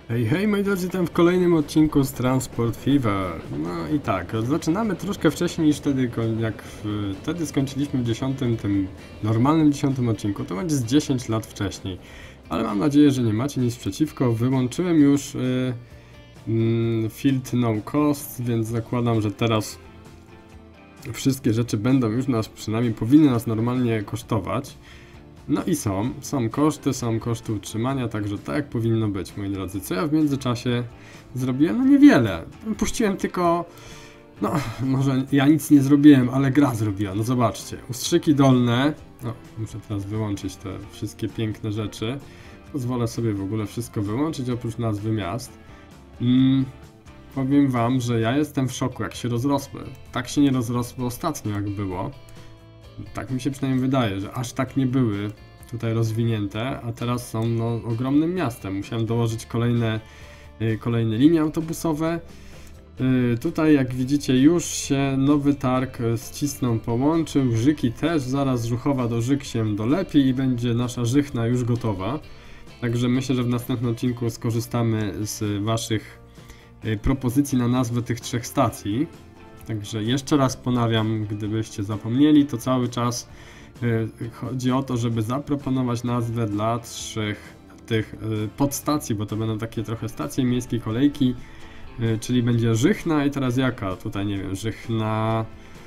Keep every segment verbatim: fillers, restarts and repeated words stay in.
Hej, hej moi drodzy, witam w kolejnym odcinku z Transport Fever. No i tak, zaczynamy troszkę wcześniej niż wtedy, jak w, wtedy skończyliśmy w dziesiątym, tym normalnym dziesiątym odcinku, to będzie z dziesięć lat wcześniej. Ale mam nadzieję, że nie macie nic przeciwko, wyłączyłem już y, y, Field No Cost, więc zakładam, że teraz wszystkie rzeczy będą już nas, przynajmniej powinny nas normalnie kosztować. No i są, są koszty, są koszty utrzymania, także tak jak powinno być, moi drodzy. Co ja w międzyczasie zrobiłem? No niewiele. Puściłem tylko, no może ja nic nie zrobiłem, ale gra zrobiła, no zobaczcie. Ustrzyki dolne, no muszę teraz wyłączyć te wszystkie piękne rzeczy. Pozwolę sobie w ogóle wszystko wyłączyć, oprócz nazwy miast. Mm, powiem wam, że ja jestem w szoku, jak się rozrosły. Tak się nie rozrosły ostatnio, jak było. Tak mi się przynajmniej wydaje, że aż tak nie były tutaj rozwinięte, a teraz są no, ogromnym miastem. Musiałem dołożyć kolejne, yy, kolejne linie autobusowe. Yy, tutaj jak widzicie już się nowy targ z Cisną połączył. Żyki też, zaraz Żuchowa do Żyk się dolepi i będzie nasza Żychna już gotowa. Także myślę, że w następnym odcinku skorzystamy z waszych yy, propozycji na nazwę tych trzech stacji. Także jeszcze raz ponawiam, gdybyście zapomnieli, to cały czas y, chodzi o to, żeby zaproponować nazwę dla trzech tych y, podstacji, bo to będą takie trochę stacje miejskie, kolejki, y, czyli będzie Żychna i teraz jaka? Tutaj nie wiem, Żychna,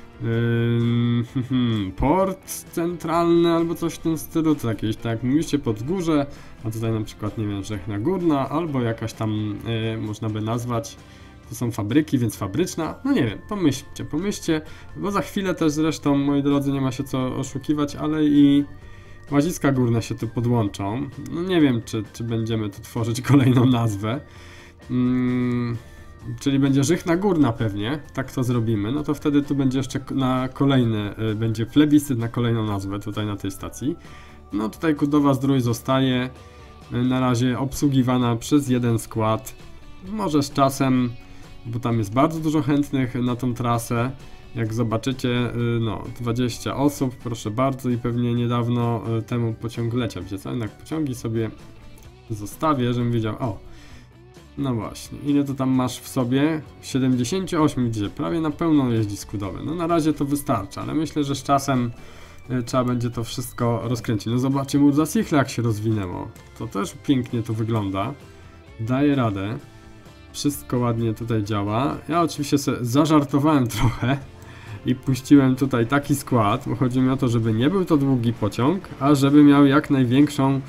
y, hmm, port centralny albo coś w tym stylu, to jakieś tak jak mówicie Podgórze, a tutaj na przykład nie wiem, Żychna Górna albo jakaś tam y, można by nazwać. To są fabryki, więc fabryczna, no nie wiem, pomyślcie, pomyślcie, bo za chwilę też zresztą, moi drodzy, nie ma się co oszukiwać, ale i łaziska górne się tu podłączą. No nie wiem, czy, czy będziemy tu tworzyć kolejną nazwę, hmm, czyli będzie Żychna Górna pewnie, tak to zrobimy, no to wtedy tu będzie jeszcze na kolejny, będzie plebiscyt na kolejną nazwę tutaj na tej stacji. No tutaj Kudowa-Zdrój zostaje na razie obsługiwana przez jeden skład, może z czasem, bo tam jest bardzo dużo chętnych na tą trasę. Jak zobaczycie, no dwadzieścia osób, proszę bardzo, i pewnie niedawno temu pociąg leciał. Wiecie co? Jednak pociągi sobie zostawię, żebym wiedział. O, no właśnie, ile to tam masz w sobie? siedemdziesiąt osiem, gdzie prawie na pełno jeździ Skudowy. No na razie to wystarcza, ale myślę, że z czasem trzeba będzie to wszystko rozkręcić. No zobaczcie, Murza Sichle jak się rozwinęło. To też pięknie to wygląda. Daje radę. Wszystko ładnie tutaj działa. Ja oczywiście sobie zażartowałem trochę i puściłem tutaj taki skład, bo chodzi mi o to, żeby nie był to długi pociąg, a żeby miał jak największą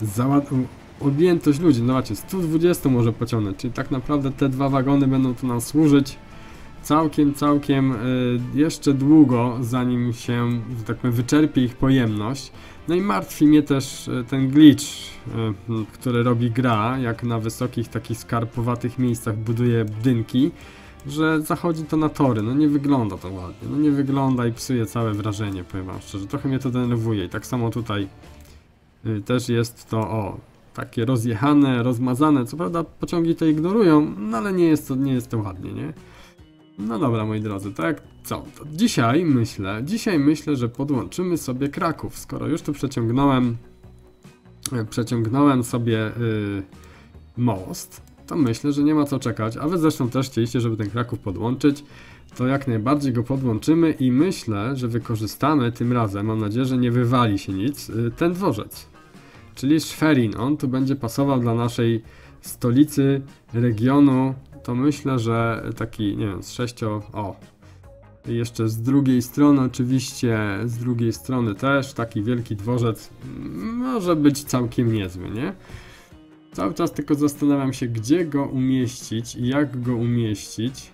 objętość ludzi. No zobaczcie, sto dwadzieścia może pociągnąć, czyli tak naprawdę te dwa wagony będą tu nam służyć całkiem, całkiem y, jeszcze długo, zanim się, że tak powiem, wyczerpie ich pojemność. No i martwi mnie też y, ten glitch, y, który robi gra, jak na wysokich, takich skarpowatych miejscach buduje budynki, że zachodzi to na tory. No nie wygląda to ładnie, no nie wygląda i psuje całe wrażenie, powiem wam szczerze. Trochę mnie to denerwuje i tak samo tutaj y, też jest to, o, takie rozjechane, rozmazane. Co prawda pociągi to ignorują, no ale nie jest to, nie jest to ładnie, nie? No dobra, moi drodzy, tak co? To dzisiaj myślę, dzisiaj myślę, że podłączymy sobie Kraków. Skoro już tu przeciągnąłem, przeciągnąłem sobie yy, most, to myślę, że nie ma co czekać. A wy zresztą też chcieliście, żeby ten Kraków podłączyć, to jak najbardziej go podłączymy i myślę, że wykorzystamy tym razem, mam nadzieję, że nie wywali się nic, yy, ten dworzec. Czyli Schwerin, on tu będzie pasował dla naszej stolicy regionu. To myślę, że taki, nie wiem, z sześcio... O! Jeszcze z drugiej strony oczywiście, z drugiej strony też taki wielki dworzec może być całkiem niezły, nie? Cały czas tylko zastanawiam się, gdzie go umieścić i jak go umieścić,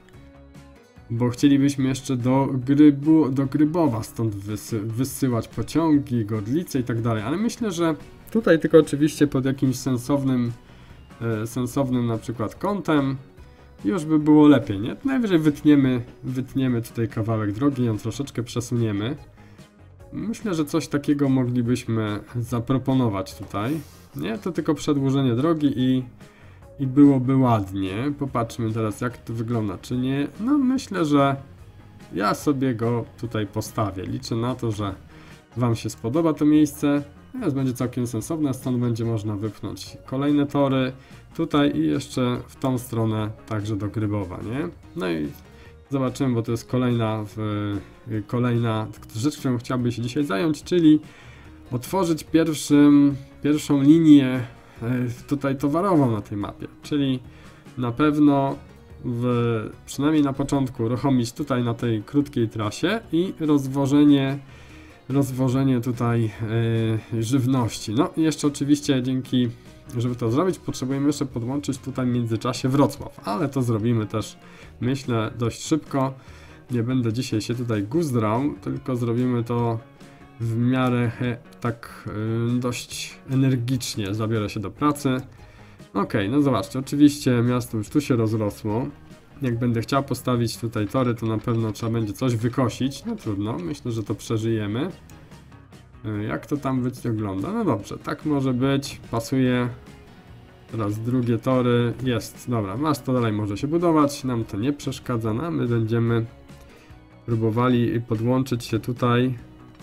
bo chcielibyśmy jeszcze do, Grybu, do Grybowa stąd wysy, wysyłać pociągi, Godlice i tak dalej, ale myślę, że tutaj tylko oczywiście pod jakimś sensownym, e, sensownym na przykład kątem już by było lepiej, nie? Najwyżej wytniemy, wytniemy tutaj kawałek drogi, ją troszeczkę przesuniemy. Myślę, że coś takiego moglibyśmy zaproponować tutaj. Nie, to tylko przedłużenie drogi i, i byłoby ładnie. Popatrzmy teraz, jak to wygląda, czy nie. No myślę, że ja sobie go tutaj postawię. Liczę na to, że wam się spodoba to miejsce. Teraz będzie całkiem sensowne, stąd będzie można wypchnąć kolejne tory. tutaj i jeszcze w tą stronę także do Grybowa, nie? No i zobaczymy, bo to jest kolejna, w, kolejna rzecz, którą chciałbym się dzisiaj zająć, czyli otworzyć pierwszym, pierwszą linię tutaj towarową na tej mapie, czyli na pewno w, przynajmniej na początku uruchomić tutaj na tej krótkiej trasie i rozwożenie rozwożenie tutaj yy, żywności. No i jeszcze oczywiście dzięki, żeby to zrobić, potrzebujemy jeszcze podłączyć tutaj w międzyczasie Wrocław, ale to zrobimy też, myślę, dość szybko. Nie będę dzisiaj się tutaj guzdrał, tylko zrobimy to w miarę he, tak yy, dość energicznie. Zabiorę się do pracy. Ok, no zobaczcie, oczywiście miasto już tu się rozrosło. Jak będę chciał postawić tutaj tory, to na pewno trzeba będzie coś wykosić. No trudno, myślę, że to przeżyjemy. Jak to tam wygląda? No dobrze, tak może być, pasuje. Teraz drugie tory, jest, dobra, masz to dalej może się budować, nam to nie przeszkadza, no my będziemy próbowali podłączyć się tutaj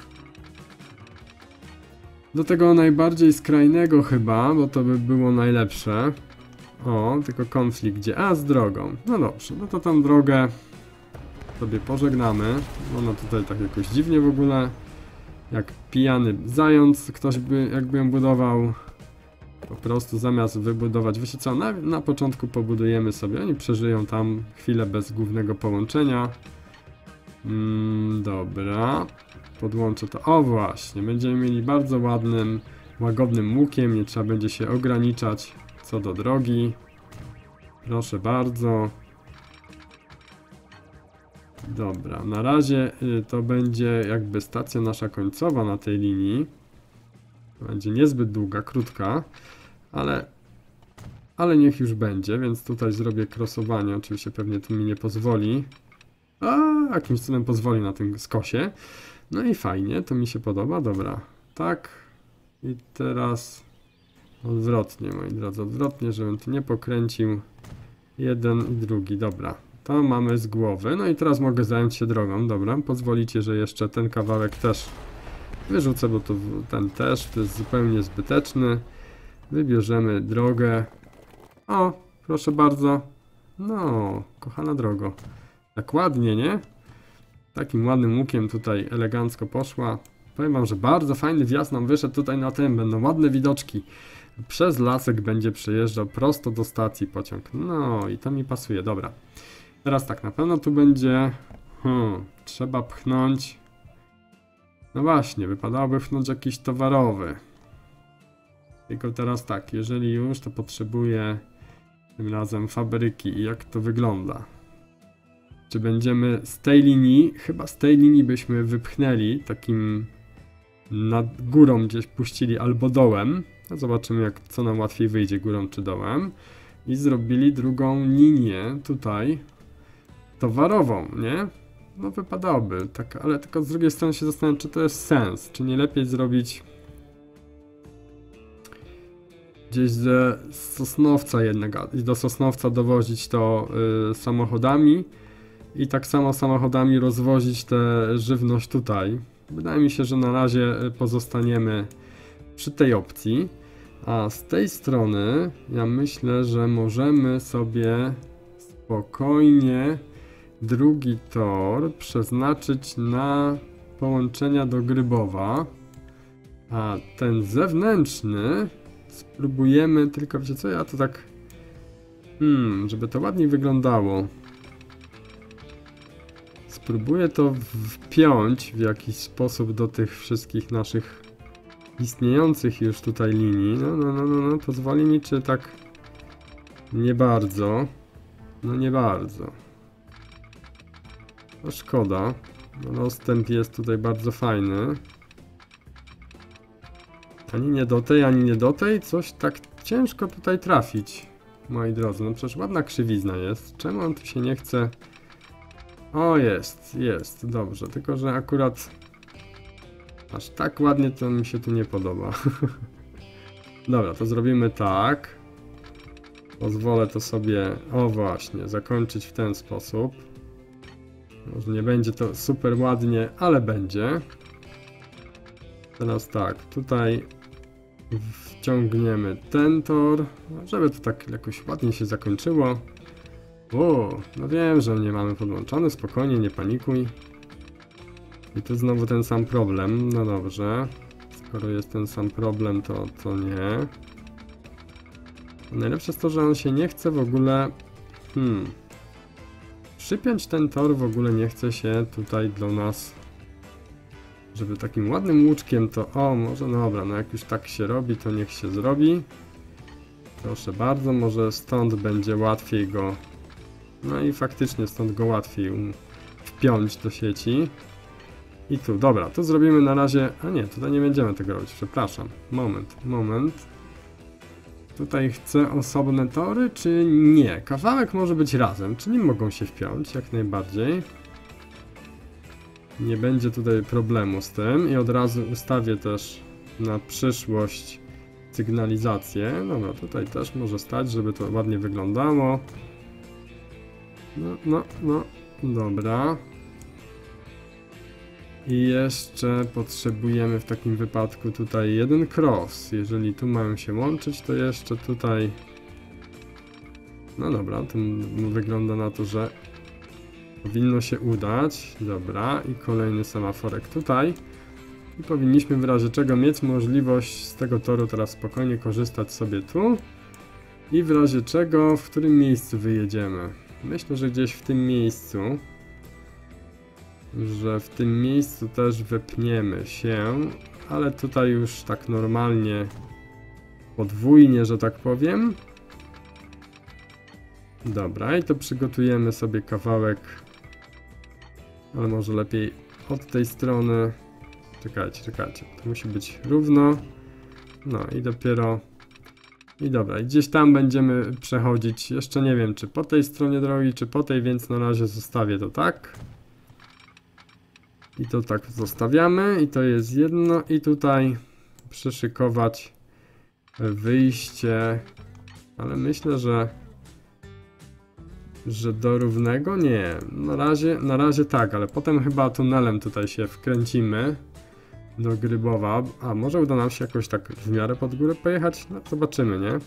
do tego najbardziej skrajnego chyba, bo to by było najlepsze. O, tylko konflikt gdzie? A, z drogą. No dobrze, no to tą drogę sobie pożegnamy. Ona tutaj tak jakoś dziwnie w ogóle, jak pijany zając, ktoś by jakby ją budował. Po prostu zamiast wybudować, wiecie co, na, na początku pobudujemy sobie, oni przeżyją tam chwilę bez głównego połączenia. Mm, dobra, podłączę to, o właśnie, będziemy mieli bardzo ładnym, łagodnym łukiem, nie trzeba będzie się ograniczać co do drogi. Proszę bardzo. Dobra, na razie y, to będzie jakby stacja nasza końcowa na tej linii. Będzie niezbyt długa, krótka, ale, ale niech już będzie, więc tutaj zrobię crossowanie, oczywiście pewnie to mi nie pozwoli. A, jakimś cudem pozwoli na tym skosie. No i fajnie, to mi się podoba, dobra. Tak, i teraz odwrotnie, moi drodzy, odwrotnie, żebym tu nie pokręcił jeden i drugi, dobra. To mamy z głowy, no i teraz mogę zająć się drogą, dobra. Pozwolicie, że jeszcze ten kawałek też wyrzucę, bo to ten też, to jest zupełnie zbyteczny. Wybierzemy drogę. O, proszę bardzo. No, kochana drogo. Tak ładnie, nie? Takim ładnym łukiem tutaj elegancko poszła. Powiem wam, że bardzo fajny wjazd nam wyszedł tutaj na tym. Będą ładne widoczki. Przez lasek będzie przejeżdżał prosto do stacji pociąg. No i to mi pasuje, dobra. Teraz tak, na pewno tu będzie... Hmm, trzeba pchnąć... No właśnie, wypadałoby pchnąć jakiś towarowy. Tylko teraz tak, jeżeli już, to potrzebuję tym razem fabryki i jak to wygląda. Czy będziemy z tej linii, chyba z tej linii byśmy wypchnęli, takim nad górą gdzieś puścili albo dołem. No zobaczymy, jak, co nam łatwiej wyjdzie, górą czy dołem. I zrobili drugą linię tutaj, towarową, nie? No wypadałoby, tak, ale tylko z drugiej strony się zastanawiam, czy to jest sens, czy nie lepiej zrobić gdzieś ze Sosnowca jednak, i do Sosnowca dowozić to y, samochodami i tak samo samochodami rozwozić tę żywność tutaj. Wydaje mi się, że na razie pozostaniemy przy tej opcji, a z tej strony ja myślę, że możemy sobie spokojnie drugi tor przeznaczyć na połączenia do Grybowa, a ten zewnętrzny spróbujemy, tylko wiecie co, ja to tak hmm, żeby to ładniej wyglądało, spróbuję to wpiąć w jakiś sposób do tych wszystkich naszych istniejących już tutaj linii. No, no, no, no, no. Pozwoli mi, czy tak nie bardzo? No nie bardzo. No szkoda. Rozstęp jest tutaj bardzo fajny. Ani nie do tej, ani nie do tej. Coś tak ciężko tutaj trafić, moi drodzy. No przecież ładna krzywizna jest. Czemu on tu się nie chce... O, jest, jest, dobrze. Tylko że akurat aż tak ładnie to mi się tu nie podoba. Dobra, to zrobimy tak. Pozwolę to sobie, o właśnie, zakończyć w ten sposób. Może nie będzie to super ładnie, ale będzie. Teraz tak, tutaj w ściągniemy ten tor, żeby to tak jakoś ładnie się zakończyło. O, no wiem, że nie mamy podłączony, spokojnie, nie panikuj. I tu znowu ten sam problem, no dobrze. Skoro jest ten sam problem, to, to nie. Najlepsze jest to, że on się nie chce w ogóle... Hmm... Przypiąć ten tor w ogóle nie chce się tutaj dla nas... Żeby takim ładnym łuczkiem to... O, może no dobra, no jak już tak się robi, to niech się zrobi. Proszę bardzo, może stąd będzie łatwiej go... No i faktycznie stąd go łatwiej wpiąć do sieci. I tu, dobra, tu zrobimy na razie... A nie, tutaj nie będziemy tego robić, przepraszam. Moment, moment. Tutaj chcę osobne tory, czy nie? Kawałek może być razem, czyli mogą się wpiąć, jak najbardziej. Nie będzie tutaj problemu z tym i od razu ustawię też na przyszłość sygnalizację. Dobra, tutaj też może stać, żeby to ładnie wyglądało. No, no, no, dobra. I jeszcze potrzebujemy w takim wypadku tutaj jeden cross. Jeżeli tu mają się łączyć, to jeszcze tutaj... No dobra, to wygląda na to, że powinno się udać. Dobra, i kolejny semaforek tutaj. I powinniśmy w razie czego mieć możliwość z tego toru teraz spokojnie korzystać sobie tu. I w razie czego, w którym miejscu wyjedziemy? Myślę, że gdzieś w tym miejscu. Że w tym miejscu też wepniemy się, ale tutaj już tak normalnie, podwójnie, że tak powiem. Dobra, i to przygotujemy sobie kawałek, ale może lepiej od tej strony. Czekajcie, czekajcie, to musi być równo. No i dopiero... I dobra, i gdzieś tam będziemy przechodzić, jeszcze nie wiem, czy po tej stronie drogi, czy po tej, więc na razie zostawię to tak. I to tak zostawiamy i to jest jedno i tutaj przyszykować wyjście, ale myślę, że że do równego nie, na razie, na razie tak, ale potem chyba tunelem tutaj się wkręcimy do Grybowa, a może uda nam się jakoś tak w miarę pod górę pojechać, no zobaczymy, nie?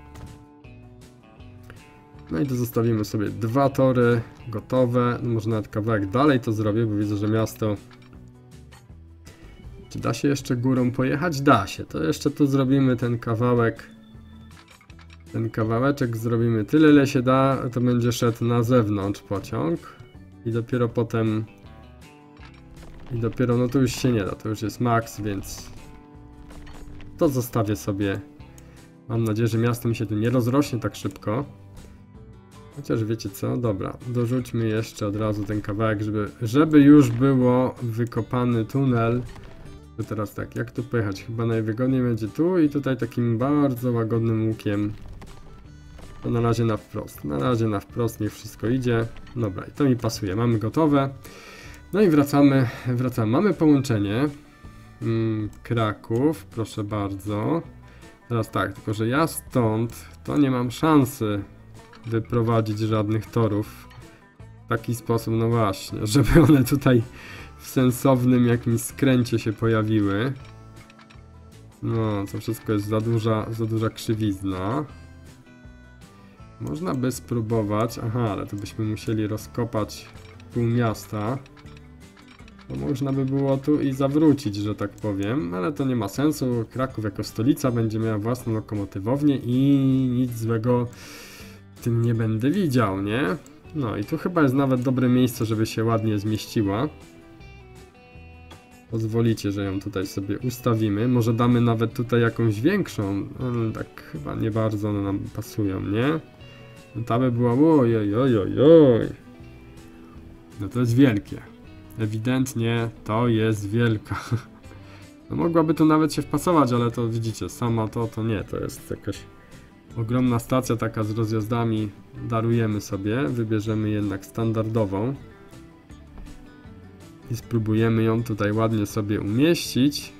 No i tu zostawimy sobie dwa tory gotowe. No może nawet kawałek dalej to zrobię, bo widzę, że miasto... Czy da się jeszcze górą pojechać? Da się. To jeszcze tu zrobimy ten kawałek. Ten kawałeczek zrobimy tyle, ile się da. To będzie szedł na zewnątrz pociąg. I dopiero potem... I dopiero, no to już się nie da. To już jest max, więc... To zostawię sobie. Mam nadzieję, że miasto mi się tu nie rozrośnie tak szybko. Chociaż wiecie co, dobra, dorzućmy jeszcze od razu ten kawałek, żeby, żeby już było wykopany tunel. To teraz tak, jak tu pojechać? Chyba najwygodniej będzie tu i tutaj takim bardzo łagodnym łukiem. To na razie na wprost, na razie na wprost, niech wszystko idzie. Dobra, i to mi pasuje, mamy gotowe. No i wracamy, wracamy, mamy połączenie. Hmm, Kraków, proszę bardzo. Teraz tak, tylko że ja stąd to nie mam szansy wyprowadzić żadnych torów w taki sposób, no właśnie, żeby one tutaj w sensownym jakimś skręcie się pojawiły. No, to wszystko jest za duża, za duża krzywizna. Można by spróbować, aha, ale to byśmy musieli rozkopać pół miasta. To można by było tu i zawrócić, że tak powiem, ale to nie ma sensu. Kraków jako stolica będzie miała własną lokomotywownię i nic złego w tym nie będę widział, nie? No i tu chyba jest nawet dobre miejsce, żeby się ładnie zmieściła. Pozwolicie, że ją tutaj sobie ustawimy. Może damy nawet tutaj jakąś większą, ale tak chyba nie bardzo one nam pasują, nie? No ta by była, oj, oj, oj, oj, oj. No to jest wielkie. Ewidentnie to jest wielka. No mogłaby tu nawet się wpasować, ale to widzicie, sama to, to nie, to jest jakaś ogromna stacja taka z rozjazdami. Darujemy sobie, wybierzemy jednak standardową. I spróbujemy ją tutaj ładnie sobie umieścić.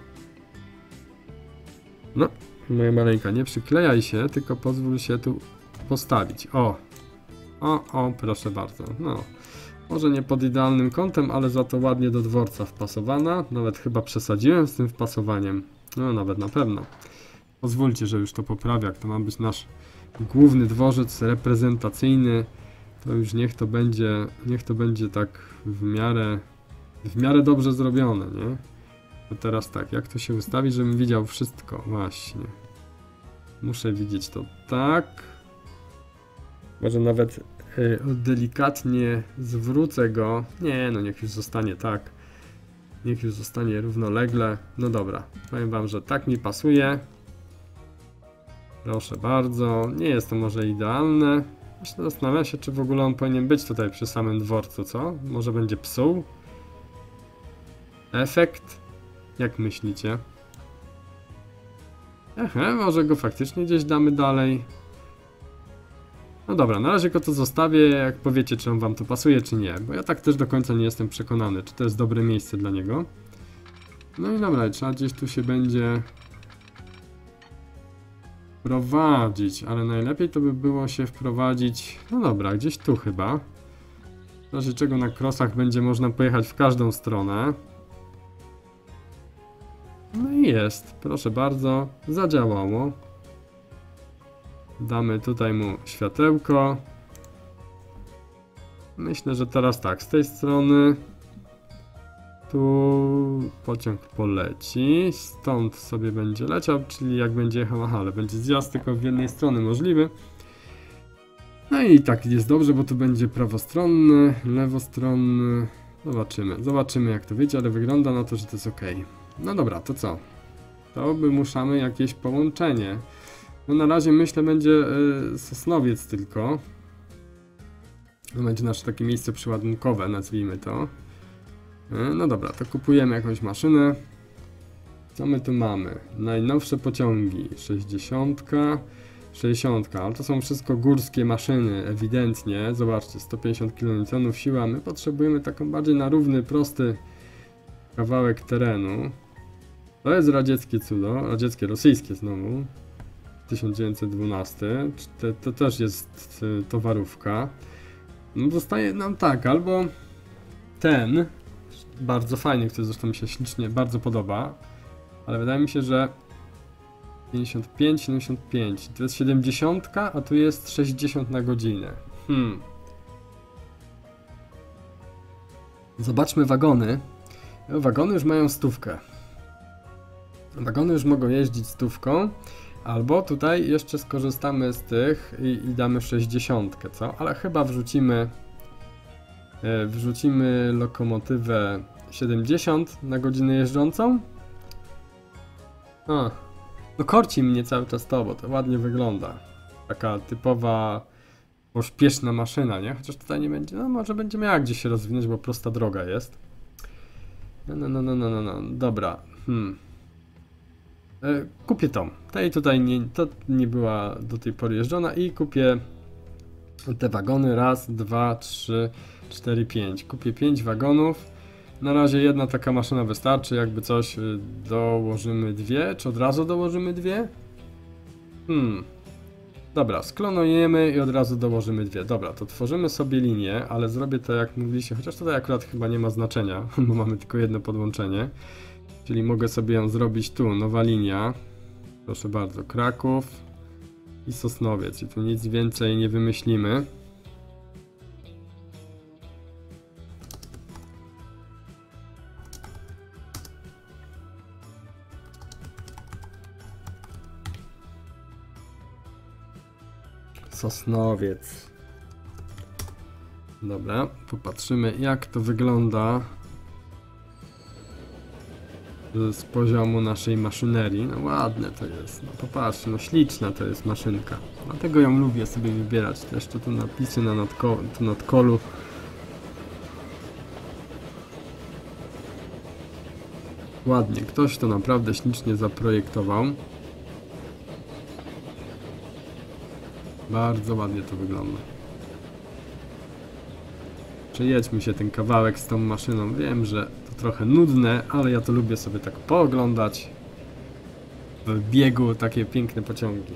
No, moja maleńka, nie przyklejaj się, tylko pozwól się tu postawić. O, o, o, proszę bardzo, no. Może nie pod idealnym kątem, ale za to ładnie do dworca wpasowana. Nawet chyba przesadziłem z tym wpasowaniem. No, nawet na pewno. Pozwólcie, że już to poprawiak. To ma być nasz główny dworzec reprezentacyjny. To już niech to będzie, niech to będzie tak w miarę, w miarę dobrze zrobione, nie? To teraz tak, jak to się ustawi, żebym widział wszystko, właśnie. Muszę widzieć to tak. Może nawet y, delikatnie zwrócę go. Nie, no niech już zostanie tak. Niech już zostanie równolegle. No dobra, powiem wam, że tak mi pasuje. Proszę bardzo. Nie jest to może idealne. Myślę, zastanawiam się, czy w ogóle on powinien być tutaj przy samym dworcu, co? Może będzie psuł? Efekt? Jak myślicie? Ehe, może go faktycznie gdzieś damy dalej. No dobra, na razie go to zostawię, jak powiecie, czy on wam to pasuje, czy nie. Bo ja tak też do końca nie jestem przekonany, czy to jest dobre miejsce dla niego. No i dobra, trzeba gdzieś tu się będzie wprowadzić, ale najlepiej to by było się wprowadzić, no dobra, gdzieś tu chyba. W razie czego na krosach będzie można pojechać w każdą stronę. No i jest, proszę bardzo, zadziałało. Damy tutaj mu światełko. Myślę, że teraz tak, z tej strony tu pociąg poleci, stąd sobie będzie leciał, czyli jak będzie jechał, aha, ale będzie zjazd tylko w jednej strony możliwy. No i tak jest dobrze, bo tu będzie prawostronny, lewostronny, zobaczymy, zobaczymy jak to wyjdzie, ale wygląda na to, że to jest ok. No dobra, to co? To by muszamy jakieś połączenie. No na razie myślę będzie y, Sosnowiec tylko. To będzie nasze takie miejsce przyładunkowe, nazwijmy to. Y, no dobra, to kupujemy jakąś maszynę. Co my tu mamy? Najnowsze pociągi. sześćdziesiątka, sześćdziesiątka, ale to są wszystko górskie maszyny, ewidentnie. Zobaczcie, sto pięćdziesiąt kilonewtonów siła. My potrzebujemy taką bardziej na równy, prosty kawałek terenu. To jest radzieckie cudo, radzieckie, rosyjskie znowu. tysiąc dziewięćset dwanaście, to, to też jest y, towarówka. No zostaje nam tak, albo ten, bardzo fajny, który zresztą mi się ślicznie bardzo podoba, ale wydaje mi się, że pięćdziesiąt pięć, siedemdziesiąt pięć, to jest siedemdziesiąt, a tu jest sześćdziesiąt na godzinę. Hmm. Zobaczmy wagony. Wagony już mają stówkę. Wagony już mogą jeździć stówką. Albo tutaj jeszcze skorzystamy z tych i, i damy sześćdziesiątkę, co? Ale chyba wrzucimy e, wrzucimy lokomotywę siedemdziesiąt na godzinę jeżdżącą. A, no korci mnie cały czas to, bo to ładnie wygląda. Taka typowa pośpieszna maszyna, nie? Chociaż tutaj nie będzie, no może będzie miała gdzieś się rozwinąć, bo prosta droga jest. No, no, no, no, no, no, no. Dobra. Hmm. E, kupię tą. Tej tutaj nie, to nie była do tej pory jeżdżona i kupię te wagony. Raz, dwa, trzy, cztery, pięć. Kupię pięć wagonów. Na razie jedna taka maszyna wystarczy. Jakby coś dołożymy dwie. Czy od razu dołożymy dwie? Hmm. Dobra, sklonujemy i od razu dołożymy dwie. Dobra, to tworzymy sobie linię, ale zrobię to jak mówiliście, chociaż tutaj akurat chyba nie ma znaczenia, bo mamy tylko jedno podłączenie. Czyli mogę sobie ją zrobić tu, nowa linia. Proszę bardzo, Kraków i Sosnowiec. I tu nic więcej nie wymyślimy. Sosnowiec. Dobra, popatrzymy jak to wygląda z poziomu naszej maszynerii. No ładne to jest, no popatrzcie, no śliczna to jest maszynka. Dlatego ją lubię sobie wybierać. Też to tu napisy na nadko tu nadkolu. Ładnie, ktoś to naprawdę ślicznie zaprojektował. Bardzo ładnie to wygląda. Przejedźmy się ten kawałek z tą maszyną. Wiem, że to trochę nudne, ale ja to lubię sobie tak pooglądać w biegu takie piękne pociągi.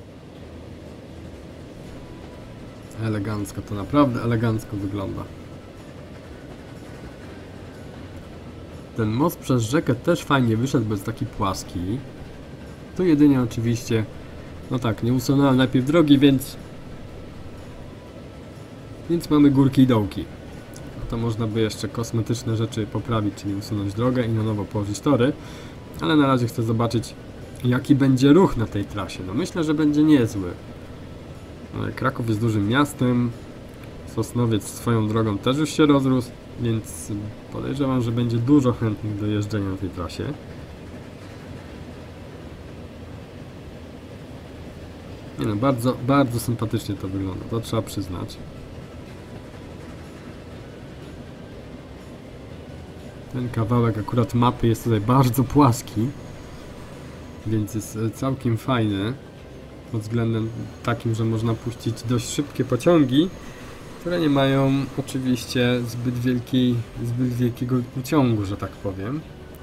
Elegancko, to naprawdę elegancko wygląda. Ten most przez rzekę też fajnie wyszedł, bo jest taki płaski. Tu jedynie oczywiście, no tak, nie usunąłem najpierw drogi, więc... Więc mamy górki i dołki. To można by jeszcze kosmetyczne rzeczy poprawić, czyli usunąć drogę i na nowo położyć tory. Ale na razie chcę zobaczyć, jaki będzie ruch na tej trasie. No myślę, że będzie niezły. Kraków jest dużym miastem. Sosnowiec swoją drogą też już się rozrósł, więc podejrzewam, że będzie dużo chętnych do jeżdżenia na tej trasie. Nie no, bardzo, bardzo sympatycznie to wygląda, to trzeba przyznać. Ten kawałek akurat mapy jest tutaj bardzo płaski, więc jest całkiem fajny pod względem takim, że można puścić dość szybkie pociągi, które nie mają oczywiście zbyt wielkiej, zbyt wielkiego uciągu, że tak powiem.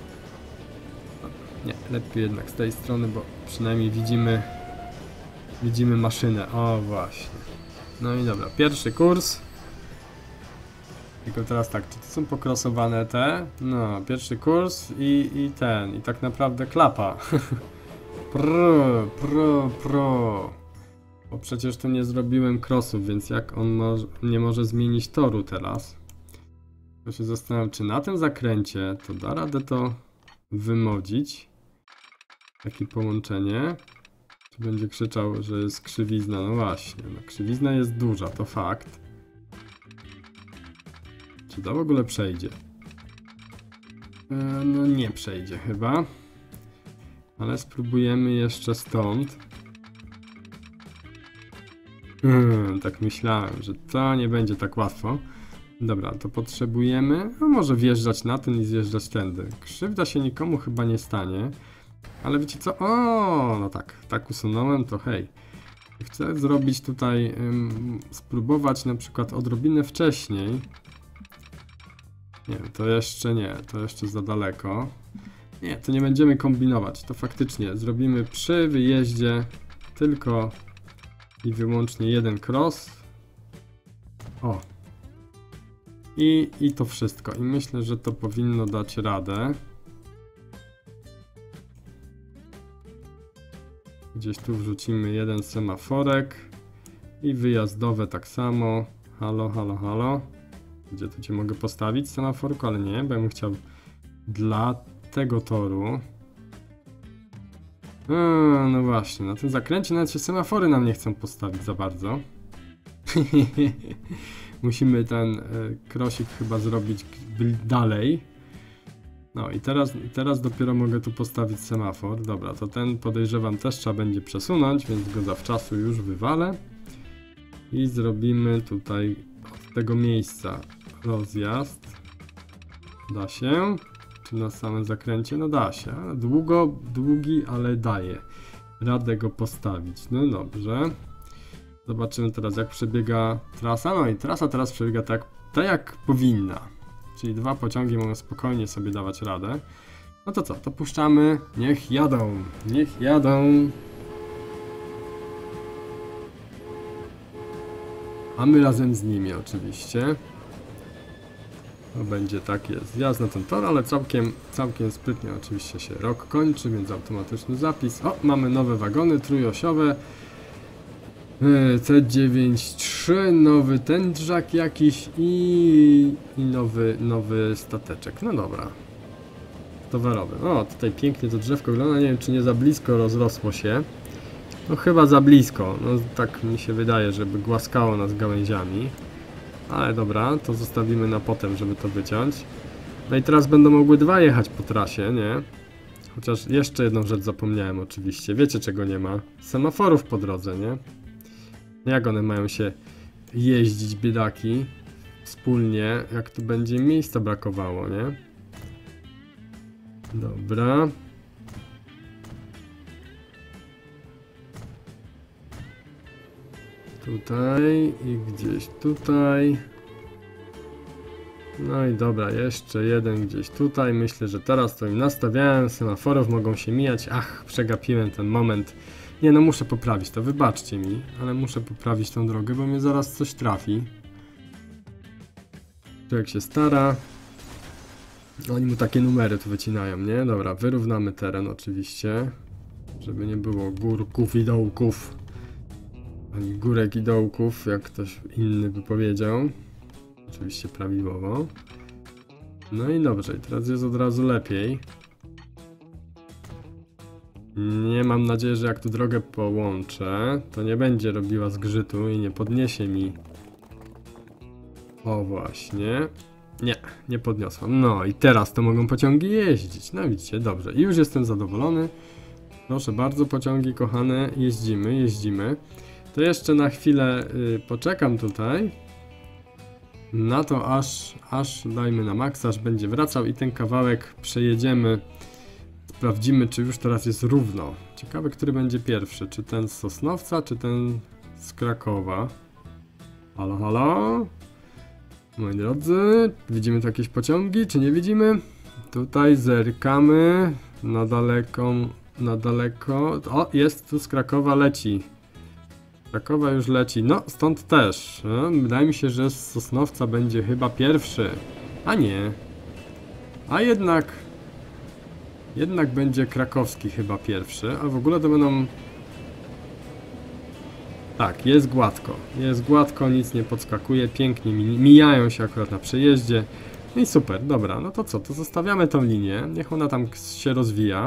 Nie, lepiej jednak z tej strony, bo przynajmniej widzimy widzimy maszynę. O właśnie. No i dobra, pierwszy kurs. Tylko teraz tak, czy to są pokrosowane te? No, pierwszy kurs i, i ten, i tak naprawdę klapa. Pro, pro, pro. Bo przecież tu nie zrobiłem crossów, więc jak on mo nie może zmienić toru teraz? To się zastanawiam, czy na tym zakręcie to da radę to wymodzić. Takie połączenie. Czy będzie krzyczał, że jest krzywizna? No właśnie, no krzywizna jest duża, to fakt. Czy to w ogóle przejdzie? E, no nie przejdzie chyba. Ale spróbujemy jeszcze stąd. Hmm, tak myślałem, że to nie będzie tak łatwo. Dobra, to potrzebujemy, no może wjeżdżać na ten i zjeżdżać tędy. Krzywda się nikomu chyba nie stanie. Ale wiecie co? O, no tak, tak usunąłem, to hej. Chcę zrobić tutaj, ym, spróbować na przykład odrobinę wcześniej. Nie, to jeszcze nie, to jeszcze za daleko. Nie, to nie będziemy kombinować, to faktycznie zrobimy przy wyjeździe tylko i wyłącznie jeden cross. O. I, i to wszystko. I myślę, że to powinno dać radę. Gdzieś tu wrzucimy jeden semaforek. I wyjazdowe tak samo. Halo, halo, halo. Gdzie tu cię mogę postawić semaforku? Ale nie, bo ja bym chciał dla tego toru. A, no właśnie, na tym zakręcie nawet się semafory nam nie chcą postawić za bardzo. Musimy ten y, krosik chyba zrobić dalej. No i teraz, teraz dopiero mogę tu postawić semafor. Dobra, to ten podejrzewam też trzeba będzie przesunąć, więc go zawczasu już wywalę. I zrobimy tutaj od tego miejsca rozjazd. Da się. Czy na samym zakręcie? No da się. Długo, długi, ale daje radę go postawić. No dobrze. Zobaczymy teraz, jak przebiega trasa. No i trasa teraz przebiega tak, tak jak powinna. Czyli dwa pociągi mogą spokojnie sobie dawać radę. No to co? To puszczamy. Niech jadą. Niech jadą. A my razem z nimi oczywiście. To będzie taki zjazd na ten tor, ale całkiem, całkiem sprytnie oczywiście się rok kończy, więc automatyczny zapis. O, mamy nowe wagony trójosiowe. C dziewięć trzy, nowy tędrzak jakiś i, i nowy, nowy stateczek. No dobra. Towarowy. O, tutaj pięknie to drzewko wygląda. Nie wiem, czy nie za blisko rozrosło się. No chyba za blisko. No tak mi się wydaje, żeby głaskało nas gałęziami. Ale dobra, to zostawimy na potem, żeby to wyciąć. No i teraz będą mogły dwa jechać po trasie, nie? Chociaż jeszcze jedną rzecz zapomniałem oczywiście. Wiecie, czego nie ma? Semaforów po drodze, nie? Jak one mają się jeździć, biedaki, wspólnie, jak tu będzie miejsca brakowało, nie? Dobra. Tutaj i gdzieś tutaj. No i dobra, jeszcze jeden gdzieś tutaj. Myślę, że teraz to im nastawiałem. Semaforów mogą się mijać. Ach, przegapiłem ten moment. Nie no, muszę poprawić to, wybaczcie mi. Ale muszę poprawić tą drogę, bo mnie zaraz coś trafi. Człowiek się stara. Oni mu takie numery tu wycinają, nie? Dobra, wyrównamy teren oczywiście, żeby nie było górków i dołków, ani górek i dołków, jak ktoś inny by powiedział. Oczywiście prawidłowo. No i dobrze, i teraz jest od razu lepiej. Nie mam nadziei, że jak tu drogę połączę, to nie będzie robiła zgrzytu i nie podniesie mi. O właśnie. Nie, nie podniosłam. No i teraz to mogą pociągi jeździć. No widzicie, dobrze. I już jestem zadowolony. Proszę bardzo, pociągi kochane, jeździmy, jeździmy. To jeszcze na chwilę y, poczekam tutaj. Na to aż, aż dajmy na maksa, aż będzie wracał i ten kawałek przejedziemy. Sprawdzimy, czy już teraz jest równo. Ciekawe, który będzie pierwszy. Czy ten z Sosnowca, czy ten z Krakowa. Halo, halo? Moi drodzy, widzimy tu jakieś pociągi, czy nie widzimy? Tutaj zerkamy na daleką, na daleko. O, jest tu z Krakowa, leci. Krakowa już leci. No, stąd też. Wydaje mi się, że z Sosnowca będzie chyba pierwszy. A nie. A jednak... Jednak będzie krakowski chyba pierwszy, a w ogóle to będą... Tak, jest gładko. Jest gładko, nic nie podskakuje, pięknie mijają się akurat na przejeździe. No i super, dobra, no to co, to zostawiamy tą linię, niech ona tam się rozwija.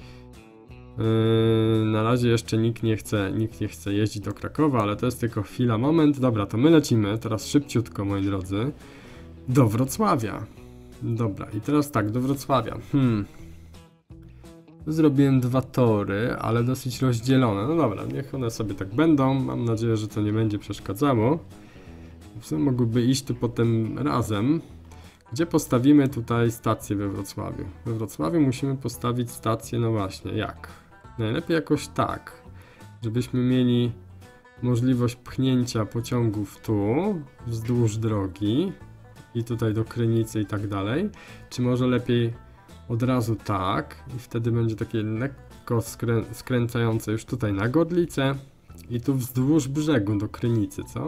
Yy, na razie jeszcze nikt nie chce, nikt nie chce jeździć do Krakowa, ale to jest tylko chwila, moment. Dobra, to my lecimy, teraz szybciutko, moi drodzy, do Wrocławia. Dobra, i teraz tak, do Wrocławia. Hmm... Zrobiłem dwa tory, ale dosyć rozdzielone. No dobra, niech one sobie tak będą. Mam nadzieję, że to nie będzie przeszkadzało. W sumie mogłyby iść tu potem razem. Gdzie postawimy tutaj stację we Wrocławiu? We Wrocławiu musimy postawić stację, no właśnie, jak? Najlepiej jakoś tak, żebyśmy mieli możliwość pchnięcia pociągów tu, wzdłuż drogi i tutaj do Krynicy i tak dalej. Czy może lepiej od razu tak i wtedy będzie takie lekko skrę skręcające już tutaj na Gorlicę i tu wzdłuż brzegu do Krynicy, co?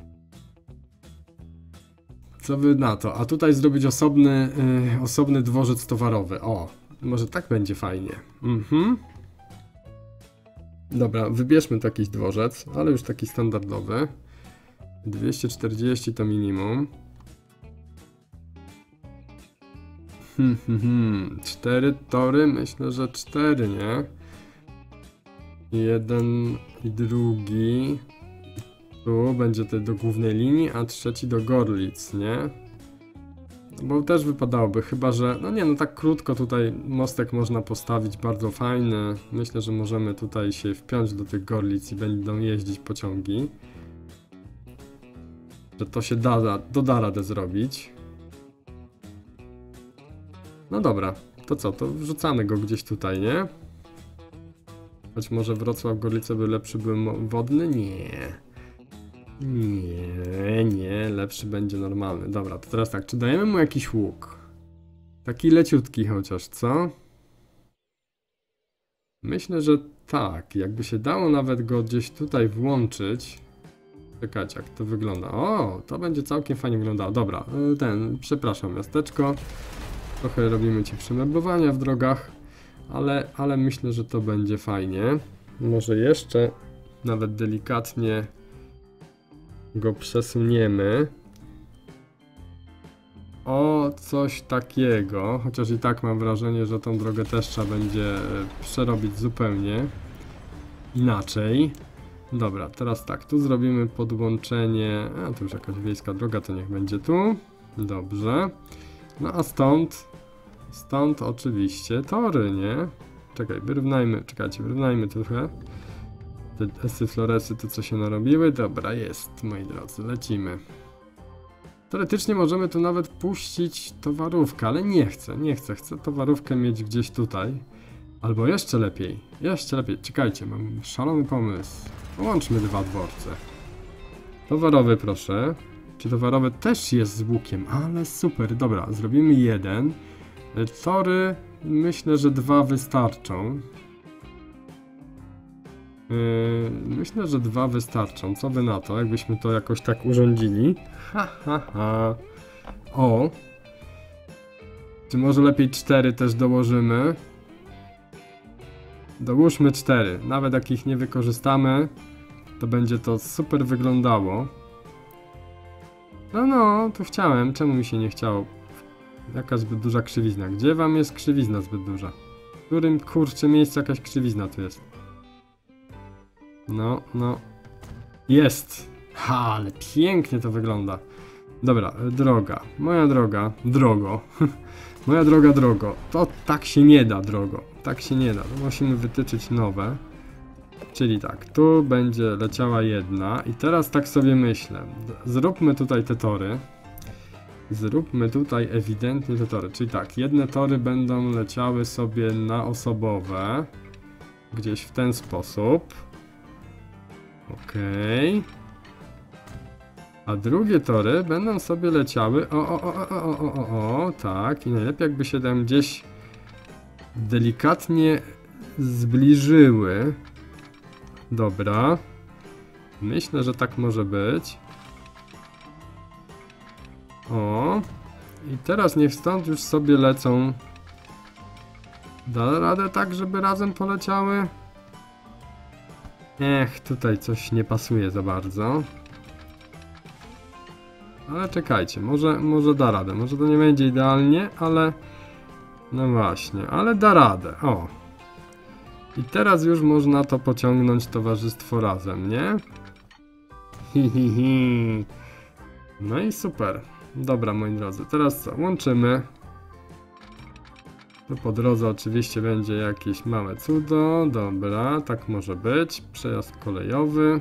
Co wy na to? A tutaj zrobić osobny, yy, osobny dworzec towarowy. O, może tak będzie fajnie. Mhm. Dobra, wybierzmy tu jakiś dworzec, ale już taki standardowy. dwieście czterdzieści to minimum. Hmm, hmm, hmm. Cztery tory? Myślę, że cztery, nie? Jeden i drugi. Tu będzie to do głównej linii, a trzeci do Gorlic, nie? Bo też wypadałoby, chyba że... No nie, no tak krótko tutaj mostek można postawić, bardzo fajny. Myślę, że możemy tutaj się wpiąć do tych Gorlic i będą jeździć pociągi. Że to się da, doda radę zrobić. No dobra, to co, to wrzucamy go gdzieś tutaj, nie? Choć może Wrocław Gorlice by lepszy był wodny? Nie. Nie, nie, lepszy będzie normalny. Dobra, to teraz tak, czy dajemy mu jakiś łuk? Taki leciutki chociaż, co? Myślę, że tak, jakby się dało nawet go gdzieś tutaj włączyć. Czekajcie, jak to wygląda. O, to będzie całkiem fajnie wyglądało. Dobra, ten, przepraszam, miasteczko. Trochę robimy ci przemeblowania w drogach, ale, ale myślę, że to będzie fajnie. Może jeszcze nawet delikatnie go przesuniemy. O, coś takiego, chociaż i tak mam wrażenie, że tą drogę też trzeba będzie przerobić zupełnie inaczej. Dobra, teraz tak, tu zrobimy podłączenie, a tu już jakaś wiejska droga, to niech będzie tu. Dobrze. No a stąd, stąd oczywiście tory, nie? Czekaj, wyrównajmy, czekajcie, wyrównajmy trochę. Te esy, floresy, to co się narobiły. Dobra, jest, moi drodzy, lecimy. Teoretycznie możemy tu nawet puścić towarówkę, ale nie chcę, nie chcę. Chcę towarówkę mieć gdzieś tutaj. Albo jeszcze lepiej, jeszcze lepiej. Czekajcie, mam szalony pomysł. Połączmy dwa dworce. Towarowy proszę. Czy towarowy też jest z łukiem, ale super, dobra, zrobimy jeden. Tory, myślę, że dwa wystarczą. Yy, myślę, że dwa wystarczą. Co wy na to, jakbyśmy to jakoś tak urządzili? Ha, ha, ha. O! Czy może lepiej cztery też dołożymy? Dołóżmy cztery. Nawet jak ich nie wykorzystamy, to będzie to super wyglądało. No, no, tu chciałem. Czemu mi się nie chciało? Jaka zbyt duża krzywizna? Gdzie wam jest krzywizna zbyt duża? W którym, kurczę, miejscu jakaś krzywizna tu jest? No, no. Jest! Ha, ale pięknie to wygląda. Dobra, droga. Moja droga. Drogo. Moja droga, drogo. To tak się nie da, drogo. Tak się nie da. To musimy wytyczyć nowe. Czyli tak, tu będzie leciała jedna. I teraz tak sobie myślę. Zróbmy tutaj te tory. Zróbmy tutaj ewidentnie te tory. Czyli tak, jedne tory będą leciały sobie na osobowe. Gdzieś w ten sposób. Okej. Okay. A drugie tory będą sobie leciały. O, o, o, o, o, o, o, o, tak. I najlepiej jakby się tam gdzieś delikatnie zbliżyły. Dobra. Myślę, że tak może być. O. I teraz niech stąd już sobie lecą. Da radę tak, żeby razem poleciały? Ech, tutaj coś nie pasuje za bardzo. Ale czekajcie, może, może da radę. Może to nie będzie idealnie, ale... No właśnie, ale da radę. O. I teraz już można to pociągnąć towarzystwo razem, nie? Hi, hi, hi. No i super. Dobra, moi drodzy, teraz co? Łączymy. Tu po drodze oczywiście będzie jakieś małe cudo. Dobra, tak może być. Przejazd kolejowy.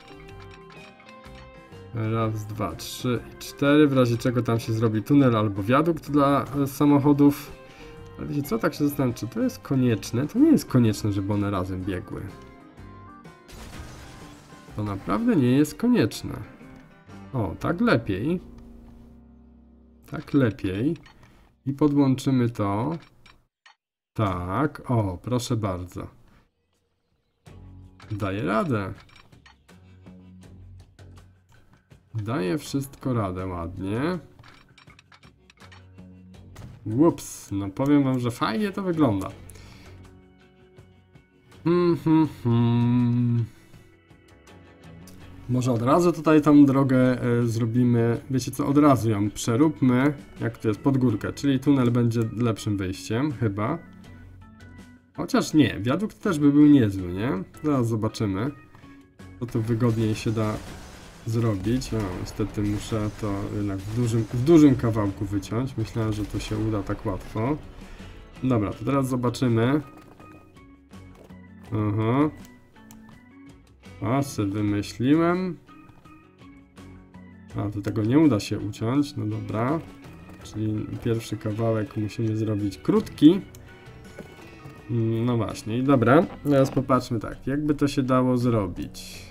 Raz, dwa, trzy i cztery. W razie czego tam się zrobi tunel albo wiadukt dla e, samochodów. Ale wiecie co, tak się zastanawiam, czy to jest konieczne? To nie jest konieczne, żeby one razem biegły. To naprawdę nie jest konieczne. O, tak lepiej. Tak lepiej. I podłączymy to. Tak, o, proszę bardzo. Daje radę. Daje wszystko radę ładnie. Ups, no powiem wam, że fajnie to wygląda. Hmm, hmm, hmm. Może od razu tutaj tą drogę y, zrobimy, wiecie co, od razu ją przeróbmy, jak to jest, pod górkę, czyli tunel będzie lepszym wyjściem, chyba. Chociaż nie, wiadukt też by był niezły, nie? Zaraz zobaczymy, co tu wygodniej się da zrobić. O, niestety muszę to jednak w dużym, w dużym kawałku wyciąć. Myślałem, że to się uda tak łatwo. Dobra, to teraz zobaczymy. Aha. O, sobie wymyśliłem. A, to tego nie uda się uciąć. No dobra. Czyli pierwszy kawałek musimy zrobić krótki. No właśnie, i dobra. Teraz popatrzmy tak, jakby to się dało zrobić.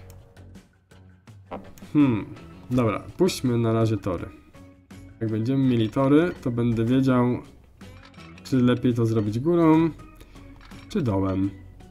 Hmm, dobra, puśćmy na razie tory. Jak będziemy mieli tory, to będę wiedział, czy lepiej to zrobić górą, czy dołem.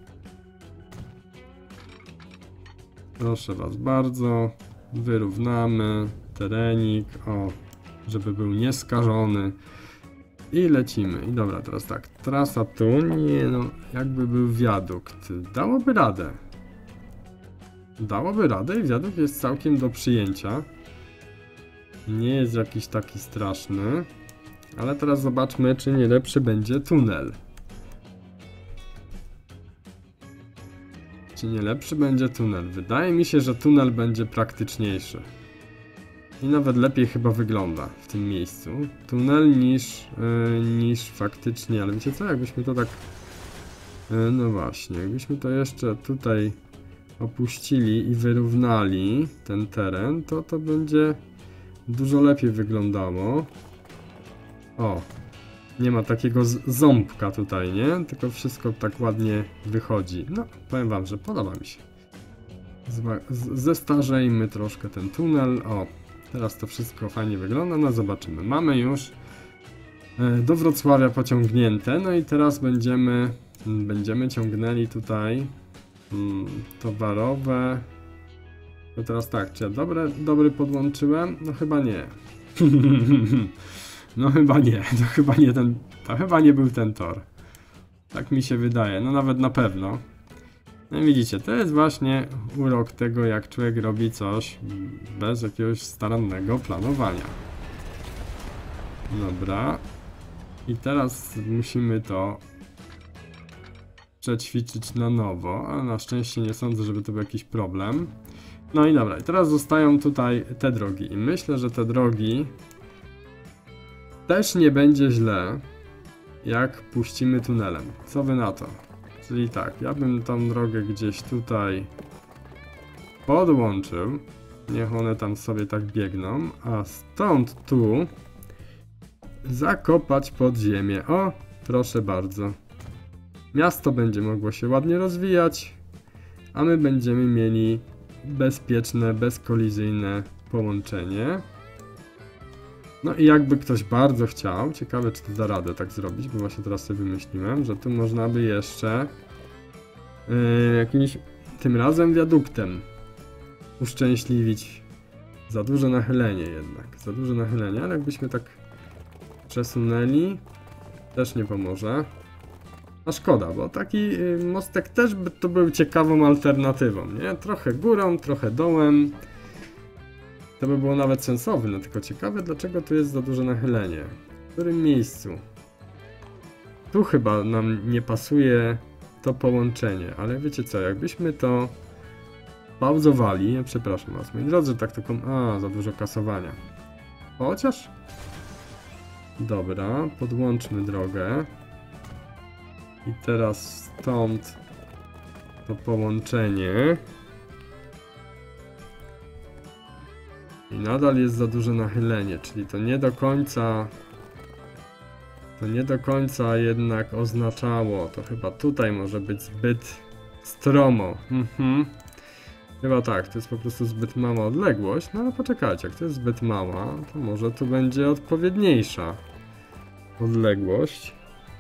Proszę was bardzo, wyrównamy terenik, o, żeby był nieskażony. I lecimy. I dobra, teraz tak, trasa tu, nie no, jakby był wiadukt, dałoby radę. Dałoby radę i wiadukt jest całkiem do przyjęcia. Nie jest jakiś taki straszny. Ale teraz zobaczmy, czy nie lepszy będzie tunel. Czy nie lepszy będzie tunel? Wydaje mi się, że tunel będzie praktyczniejszy. I nawet lepiej chyba wygląda w tym miejscu. Tunel niż, yy, niż faktycznie, ale wiecie co, jakbyśmy to tak... Yy, no właśnie, jakbyśmy to jeszcze tutaj opuścili i wyrównali ten teren, to to będzie dużo lepiej wyglądało. O, nie ma takiego ząbka tutaj, nie? Tylko wszystko tak ładnie wychodzi. No, powiem wam, że podoba mi się. Zestarzejmy troszkę ten tunel. O, teraz to wszystko fajnie wygląda. No, zobaczymy. Mamy już do Wrocławia pociągnięte. No i teraz będziemy, będziemy ciągnęli tutaj Hmm, towarowe. To teraz tak, czy ja dobre, dobry podłączyłem? No chyba nie. No chyba nie, to chyba nie ten To chyba nie był ten tor. Tak mi się wydaje, no nawet na pewno. No i widzicie, to jest właśnie urok tego, jak człowiek robi coś bez jakiegoś starannego planowania. Dobra. I teraz musimy to przećwiczyć na nowo, ale na szczęście nie sądzę, żeby to był jakiś problem. No i dobra, i teraz zostają tutaj te drogi i myślę, że te drogi też nie będzie źle, jak puścimy tunelem. Co wy na to? Czyli tak, ja bym tą drogę gdzieś tutaj podłączył, niech one tam sobie tak biegną, a stąd tu zakopać pod ziemię. O, proszę bardzo. Miasto będzie mogło się ładnie rozwijać, a my będziemy mieli bezpieczne, bezkolizyjne połączenie. No i jakby ktoś bardzo chciał, ciekawe czy to da radę tak zrobić, bo właśnie teraz sobie wymyśliłem, że tu można by jeszcze yy, jakimś tym razem wiaduktem uszczęśliwić. Za duże nachylenie jednak, za duże nachylenie, ale jakbyśmy tak przesunęli, też nie pomoże. A szkoda, bo taki mostek też by to był ciekawą alternatywą, nie? Trochę górą, trochę dołem. To by było nawet sensowne, tylko ciekawe, dlaczego tu jest za duże nachylenie. W którym miejscu? Tu chyba nam nie pasuje to połączenie, ale wiecie co, jakbyśmy to pauzowali, ja przepraszam was, moi drodzy, tak tylko... A, za dużo kasowania. Chociaż... Dobra, podłączmy drogę. I teraz stąd to połączenie. I nadal jest za duże nachylenie, czyli to nie do końca... To nie do końca jednak oznaczało, to chyba tutaj może być zbyt stromo. Mhm. Chyba tak, to jest po prostu zbyt mała odległość, no ale poczekajcie, jak to jest zbyt mała, to może tu będzie odpowiedniejsza odległość.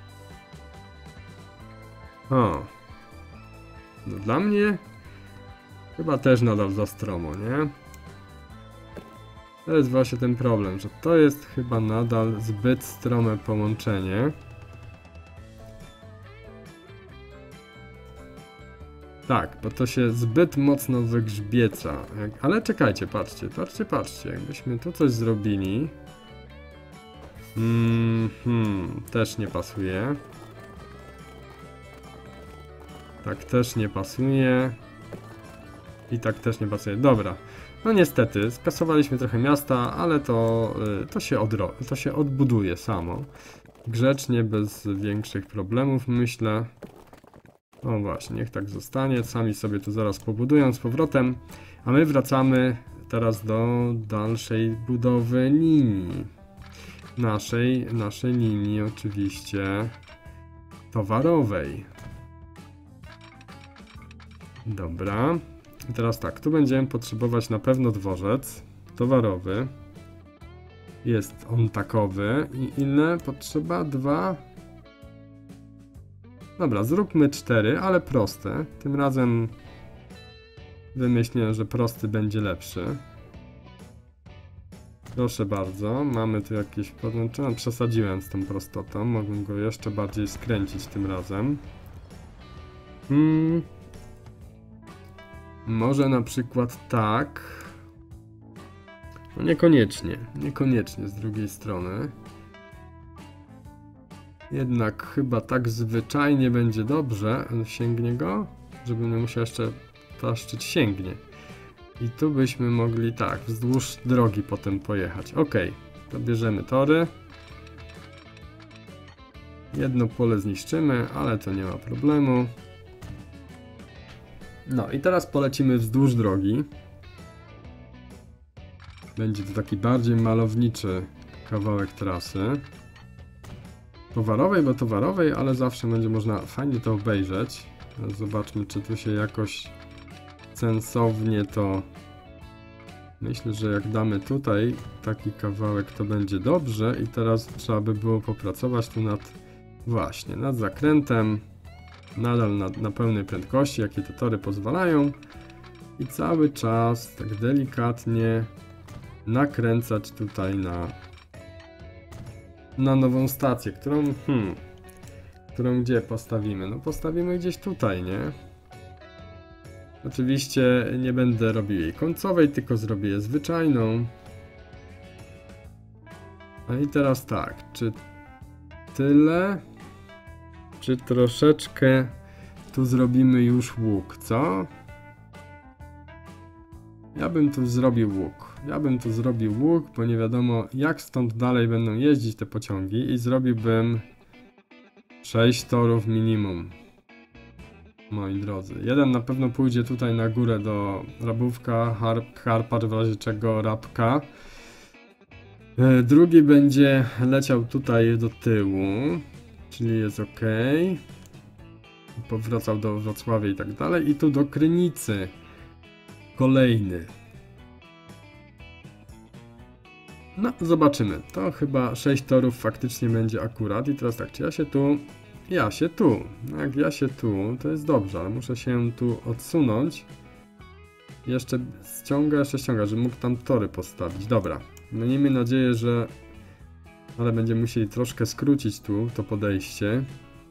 O. No dla mnie chyba też nadal za stromo, nie? To jest właśnie ten problem, że to jest chyba nadal zbyt strome połączenie. Tak, bo to się zbyt mocno wygrzbieca. Ale czekajcie, patrzcie, patrzcie, patrzcie. Jakbyśmy tu coś zrobili... Mm, hmm, też nie pasuje. Tak też nie pasuje. I tak też nie pasuje. Dobra. No niestety, skasowaliśmy trochę miasta, ale to, to, się, odro to się odbuduje samo. Grzecznie, bez większych problemów, myślę. O właśnie, niech tak zostanie. Sami sobie tu zaraz pobudują z powrotem. A my wracamy teraz do dalszej budowy linii. Naszej, naszej linii oczywiście towarowej. Dobra. I teraz tak, tu będziemy potrzebować na pewno dworzec towarowy. Jest on takowy. I ile potrzeba? Dwa. Dobra, zróbmy cztery, ale proste. Tym razem wymyśliłem, że prosty będzie lepszy. Proszę bardzo, mamy tu jakieś podłączenia. Przesadziłem z tą prostotą. Mogłem go jeszcze bardziej skręcić tym razem. Hmm. Może na przykład tak. No niekoniecznie, niekoniecznie z drugiej strony. Jednak chyba tak zwyczajnie będzie dobrze. Sięgnie go? Żebym nie musiał jeszcze taszczyć, sięgnie. I tu byśmy mogli tak, wzdłuż drogi potem pojechać. Ok, to bierzemy tory. Jedno pole zniszczymy, ale to nie ma problemu. No i teraz polecimy wzdłuż drogi. Będzie to taki bardziej malowniczy kawałek trasy. Towarowej, bo towarowej, ale zawsze będzie można fajnie to obejrzeć. Zobaczmy, czy tu się jakoś sensownie to... Myślę, że jak damy tutaj taki kawałek, to będzie dobrze. I teraz trzeba by było popracować tu nad... Właśnie, nad zakrętem. Nadal na, na pełnej prędkości, jakie te tory pozwalają. I cały czas tak delikatnie nakręcać tutaj na na nową stację, którą, hmm, którą gdzie postawimy? No postawimy gdzieś tutaj, nie? Oczywiście nie będę robił jej końcowej, tylko zrobię je zwyczajną. A i teraz tak, czy tyle, czy troszeczkę tu zrobimy już łuk, co? Ja bym tu zrobił łuk. Ja bym tu zrobił łuk, bo nie wiadomo jak stąd dalej będą jeździć te pociągi i zrobiłbym sześć torów minimum. Moi drodzy. Jeden na pewno pójdzie tutaj na górę do Rabówka, Harp, Harpar, w razie czego Rabka. Drugi będzie leciał tutaj do tyłu, czyli jest ok. Powracał do Wrocławia i tak dalej. I tu do Krynicy. Kolejny. No, zobaczymy. To chyba sześć torów faktycznie będzie akurat. I teraz tak, czy ja się tu... Ja się tu. Jak ja się tu, to jest dobrze, ale muszę się tu odsunąć. Jeszcze ściąga, jeszcze ściąga, żeby mógł tam tory postawić. Dobra. Miejmy nadzieję, że... Ale będziemy musieli troszkę skrócić tu to podejście.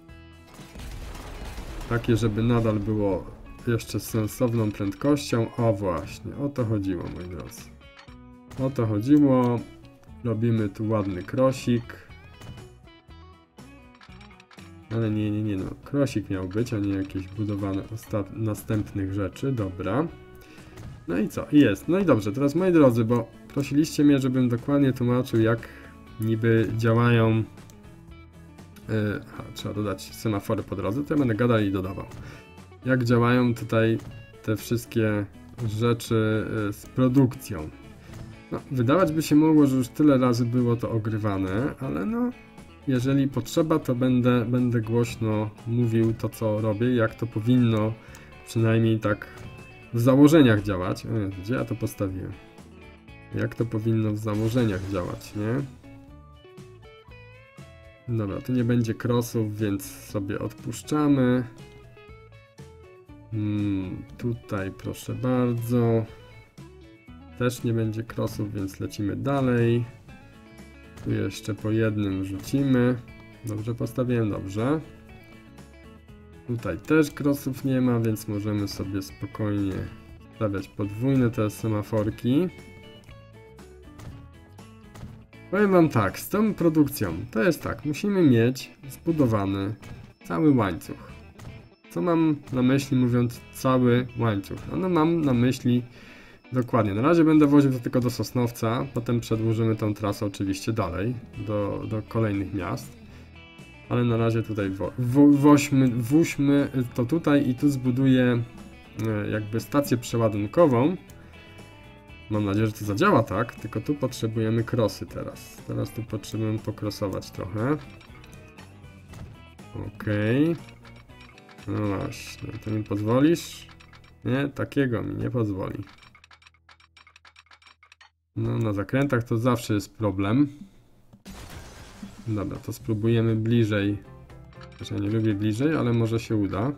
Takie, żeby nadal było jeszcze z sensowną prędkością. O właśnie, o to chodziło, moi drodzy. O to chodziło. Robimy tu ładny krosik. Ale nie, nie, nie, no. Krosik miał być, a nie jakieś budowane następnych rzeczy. Dobra. No i co? Jest. No i dobrze, teraz moi drodzy, bo prosiliście mnie, żebym dokładnie tłumaczył, jak niby działają... Yy, aha, trzeba dodać semafory po drodze, to ja będę gadał i dodawał. Jak działają tutaj te wszystkie rzeczy yy, z produkcją. No, wydawać by się mogło, że już tyle razy było to ogrywane, ale no... Jeżeli potrzeba, to będę, będę głośno mówił to, co robię, jak to powinno przynajmniej tak w założeniach działać. O, gdzie ja to postawiłem? Jak to powinno w założeniach działać, nie? Dobra, tu nie będzie crossów, więc sobie odpuszczamy. Hmm, tutaj proszę bardzo. Też nie będzie crossów, więc lecimy dalej. Tu jeszcze po jednym rzucimy. Dobrze postawiłem, dobrze. Tutaj też crossów nie ma, więc możemy sobie spokojnie stawiać podwójne te semaforki. Powiem wam tak, z tą produkcją to jest tak, musimy mieć zbudowany cały łańcuch. Co mam na myśli mówiąc cały łańcuch? No mam na myśli dokładnie, na razie będę woził to tylko do Sosnowca, potem przedłużymy tą trasę oczywiście dalej, do, do kolejnych miast. Ale na razie tutaj wo, wo, woźmy, wóźmy to tutaj i tu zbuduję e, jakby stację przeładunkową. Mam nadzieję, że to zadziała tak, tylko tu potrzebujemy krosy teraz. Teraz tu potrzebujemy pokrosować trochę. Okej. No właśnie, to mi pozwolisz? Nie, takiego mi nie pozwoli. No, na zakrętach to zawsze jest problem. Dobra, to spróbujemy bliżej. Chociaż ja nie lubię bliżej, ale może się uda.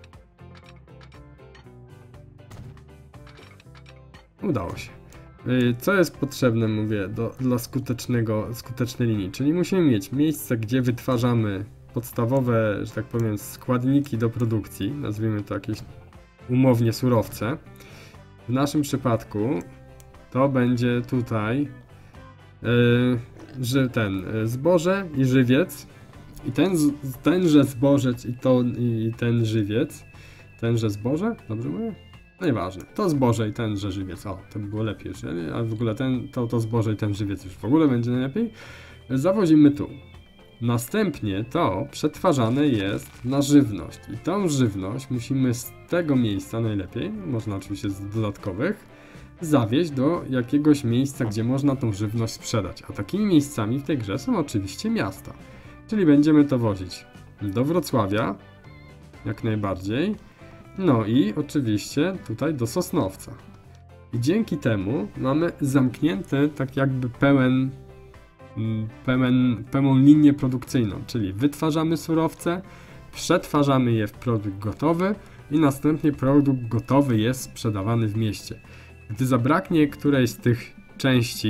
Udało się. Co jest potrzebne, mówię, do, dla skutecznego, skutecznej linii? Czyli musimy mieć miejsce, gdzie wytwarzamy podstawowe, że tak powiem, składniki do produkcji. Nazwijmy to jakieś umownie surowce. W naszym przypadku to będzie tutaj yy, że ten yy, zboże i żywiec. I ten, tenże zbożec i, to, i ten żywiec. Tenże zboże? Dobrze mówię? No nieważne. To zboże i tenże żywiec. O, to by było lepiej. A w ogóle ten, to, to zboże i ten żywiec już w ogóle będzie najlepiej. Zawozimy tu. Następnie to przetwarzane jest na żywność. I tą żywność musimy z tego miejsca najlepiej, można oczywiście z dodatkowych, zawieźć do jakiegoś miejsca, gdzie można tą żywność sprzedać. A takimi miejscami w tej grze są oczywiście miasta. Czyli będziemy to wozić do Wrocławia, jak najbardziej. No i oczywiście tutaj do Sosnowca. I dzięki temu mamy zamknięty tak jakby pełen, pełen, pełną linię produkcyjną. Czyli wytwarzamy surowce, przetwarzamy je w produkt gotowy i następnie produkt gotowy jest sprzedawany w mieście. Gdy zabraknie którejś z tych części,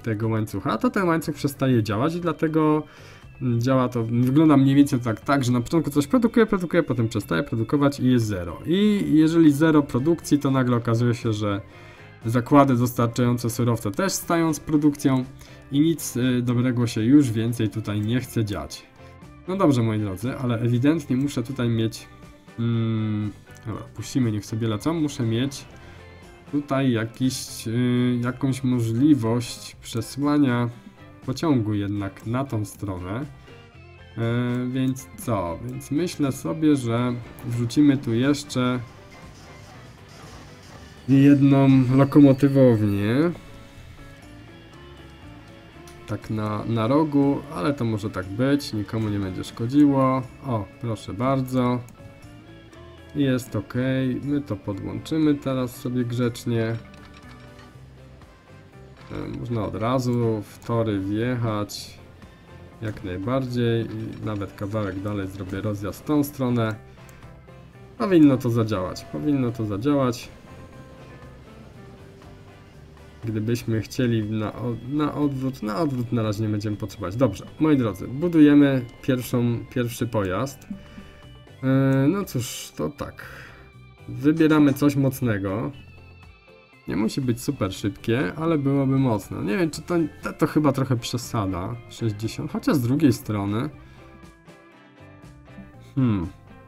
tego łańcucha, to ten łańcuch przestaje działać i dlatego działa to, wygląda mniej więcej tak, tak, że na początku coś produkuje, produkuje, potem przestaje produkować i jest zero. I jeżeli zero produkcji, to nagle okazuje się, że zakłady dostarczające surowce też stają z produkcją i nic y, dobrego się już więcej tutaj nie chce dziać. No dobrze, moi drodzy, ale ewidentnie muszę tutaj mieć... Hmm, dobra, puścimy, niech sobie lecą. Muszę mieć tutaj jakiś, y, jakąś możliwość przesłania pociągu jednak na tą stronę. Y, więc co? Więc myślę sobie, że wrzucimy tu jeszcze jedną lokomotywownię. Tak na, na rogu, ale to może tak być, nikomu nie będzie szkodziło. O, proszę bardzo. Jest ok, my to podłączymy teraz sobie grzecznie. Można od razu w tory wjechać, jak najbardziej. I nawet kawałek dalej zrobię rozjazd w tą stronę. Powinno to zadziałać, powinno to zadziałać. Gdybyśmy chcieli na, na odwrót, na odwrót na razie nie będziemy potrzebować. Dobrze, moi drodzy, budujemy pierwszą, pierwszy pojazd. Yy, no cóż, to tak. Wybieramy coś mocnego. Nie musi być super szybkie, ale byłoby mocno. Nie wiem, czy to, to, to chyba trochę przesada. sześćdziesiąt, chociaż z drugiej strony. Hmm.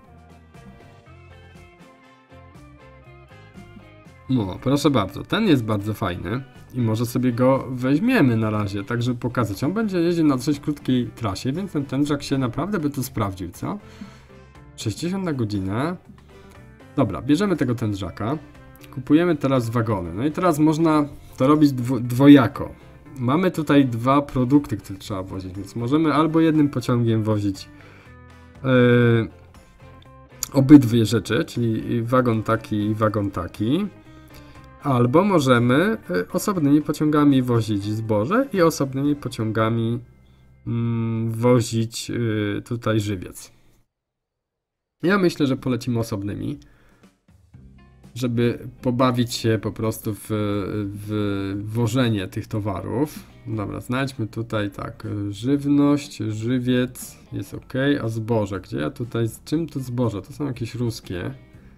No, proszę bardzo, ten jest bardzo fajny i może sobie go weźmiemy na razie, tak żeby pokazać. On będzie jeździł na dosyć krótkiej trasie, więc ten tężak się naprawdę by tu sprawdził, co? sześćdziesiąt na godzinę. Dobra, bierzemy tego tężaka, kupujemy teraz wagony. No i teraz można to robić dwo dwojako. Mamy tutaj dwa produkty, które trzeba wozić, więc możemy albo jednym pociągiem wozić yy, obydwie rzeczy, czyli wagon taki i wagon taki. Albo możemy osobnymi pociągami wozić zboże i osobnymi pociągami mm, wozić y, tutaj żywiec. Ja myślę, że polecimy osobnymi, żeby pobawić się po prostu w, w wożenie tych towarów. Dobra, znajdźmy tutaj tak, żywność, żywiec, jest ok, a zboże, gdzie ja tutaj, z czym to zboże? To są jakieś ruskie.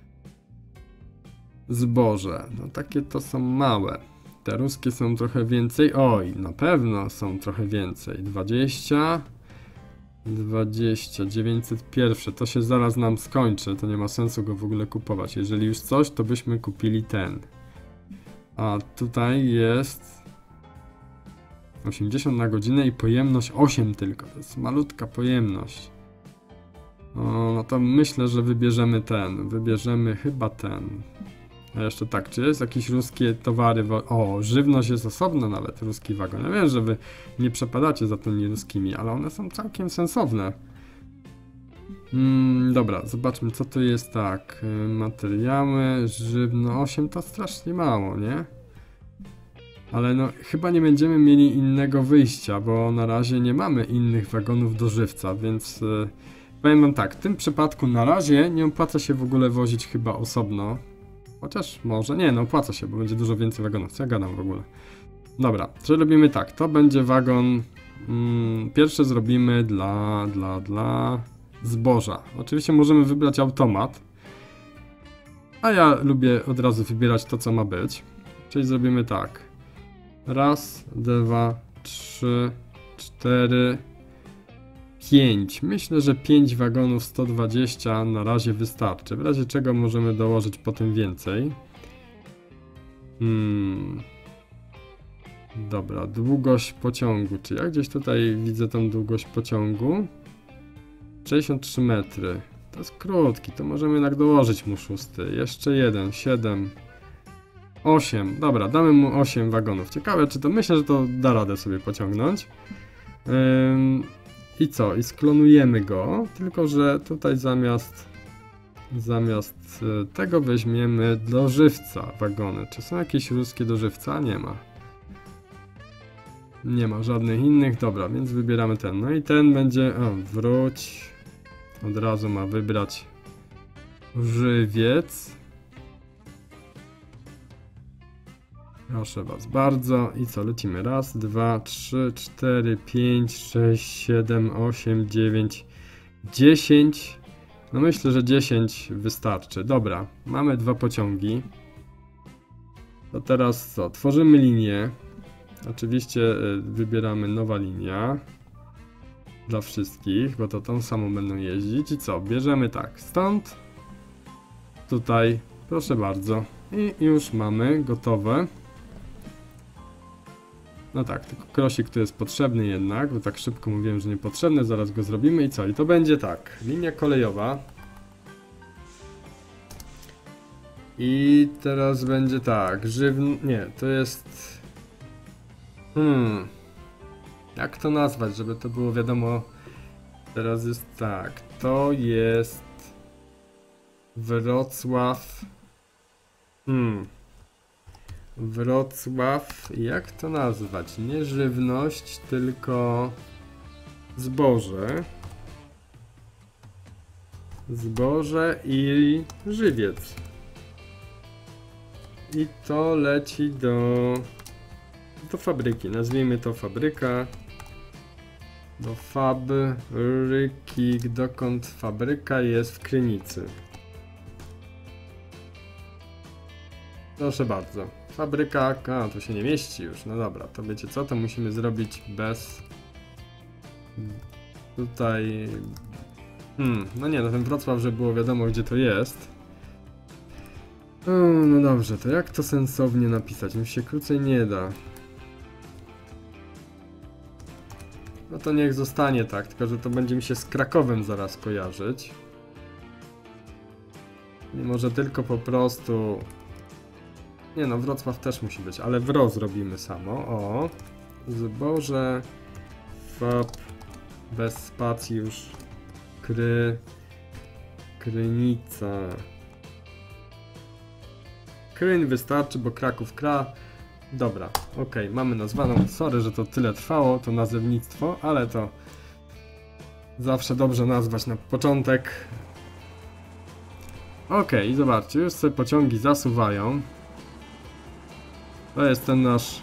Zboże, no takie to są małe. Te ruskie są trochę więcej. Oj, na pewno są trochę więcej. dwadzieścia, dwadzieścia, dziewięćset jeden. To się zaraz nam skończy. To nie ma sensu go w ogóle kupować. Jeżeli już coś, to byśmy kupili ten. A tutaj jest osiemdziesiąt na godzinę i pojemność osiem tylko. To jest malutka pojemność. O, no to myślę, że wybierzemy ten. Wybierzemy chyba ten. A jeszcze tak, czy jest jakieś ruskie towary? O, żywność jest osobna nawet, ruski wagon. Ja wiem, że wy nie przepadacie za tymi ruskimi, ale one są całkiem sensowne. Mm, dobra, zobaczmy, co tu jest tak. Materiały, żywno, osiem to strasznie mało, nie? Ale no, chyba nie będziemy mieli innego wyjścia, bo na razie nie mamy innych wagonów do żywca, więc yy, powiem wam tak, w tym przypadku na razie nie opłaca się w ogóle wozić chyba osobno. Chociaż może, nie no, opłaca się, bo będzie dużo więcej wagonów, co ja gadam w ogóle. Dobra, czy robimy tak, to będzie wagon, mm, pierwszy zrobimy dla, dla, dla zboża. Oczywiście możemy wybrać automat, a ja lubię od razu wybierać to, co ma być. Czyli zrobimy tak, raz, dwa, trzy, cztery, pięć. Myślę, że pięć wagonów sto dwadzieścia na razie wystarczy. W razie czego możemy dołożyć potem więcej. Hmm. Dobra, długość pociągu. Czy ja gdzieś tutaj widzę tą długość pociągu? sześćdziesiąt trzy metry. To jest krótki, to możemy jednak dołożyć mu szósty. Jeszcze jeden, siedem, osiem. Dobra, damy mu osiem wagonów. Ciekawe, czy to myślę, że to da radę sobie pociągnąć. Ym... I co? I sklonujemy go, tylko że tutaj zamiast zamiast tego weźmiemy do żywca wagony. Czy są jakieś ruskie do żywca? Nie ma. Nie ma żadnych innych. Dobra, więc wybieramy ten. No i ten będzie... O, wróć. Od razu ma wybrać żywiec. Proszę was bardzo. I co, lecimy. Raz, dwa, trzy, cztery, pięć, sześć, siedem, osiem, dziewięć, dziesięć. No myślę, że dziesięć wystarczy. Dobra, mamy dwa pociągi. To teraz co? Tworzymy linię. Oczywiście y, wybieramy nowa linia. Dla wszystkich, bo to tą samą będą jeździć. I co? Bierzemy tak, stąd. Tutaj, proszę bardzo. I już mamy gotowe. No tak, tylko krosik tu jest potrzebny jednak, bo tak szybko mówiłem, że niepotrzebny, zaraz go zrobimy i co? I to będzie tak, linia kolejowa. I teraz będzie tak, żywn... nie, to jest... Hmm... Jak to nazwać, żeby to było wiadomo? Teraz jest tak, to jest... Wrocław... Hmm... Wrocław, jak to nazwać? Nie żywność, tylko zboże. Zboże i żywiec. I to leci do, do fabryki. Nazwijmy to fabryka. Do fabryki, dokąd fabryka jest w Krynicy. Proszę bardzo. Fabryka, a to się nie mieści już, no dobra, to wiecie co, to musimy zrobić bez... Tutaj... Hmm, no nie, no ten Wrocław, żeby było wiadomo gdzie to jest. O, no dobrze, to jak to sensownie napisać? Mi się krócej nie da. No to niech zostanie tak, tylko że to będzie mi się z Krakowem zaraz kojarzyć. Nie może tylko po prostu... Nie no, Wrocław też musi być, ale Wro zrobimy samo. O, zboże, fab, bez spacji już, kry, Krynica. Kryń wystarczy, bo Kraków kra. Dobra, ok, mamy nazwaną. Sorry, że to tyle trwało, to nazewnictwo, ale to zawsze dobrze nazwać na początek. Ok, zobaczcie, już sobie pociągi zasuwają. To jest ten nasz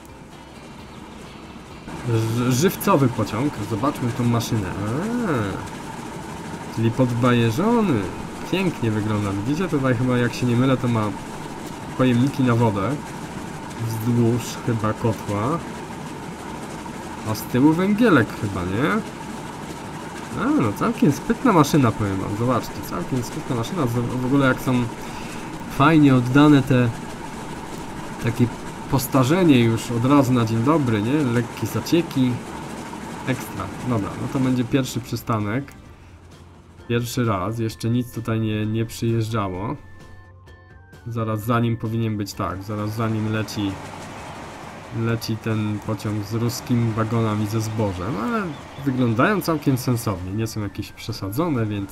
żywcowy pociąg. Zobaczmy tą maszynę. Aaa, czyli podbajeżony. Pięknie wygląda. Widzicie? Tutaj chyba, jak się nie mylę, to ma pojemniki na wodę. Wzdłuż chyba kotła. A z tyłu węgielek chyba, nie? A, no całkiem sprytna maszyna, powiem wam. Zobaczcie, całkiem sprytna maszyna. W ogóle jak są fajnie oddane te takie postarzenie już od razu na dzień dobry, nie? Lekkie zacieki. Ekstra. Dobra, no to będzie pierwszy przystanek. Pierwszy raz. Jeszcze nic tutaj nie, nie przyjeżdżało. Zaraz za nim powinien być tak. Zaraz za nim leci leci ten pociąg z ruskimi wagonami ze zbożem, ale wyglądają całkiem sensownie. Nie są jakieś przesadzone, więc...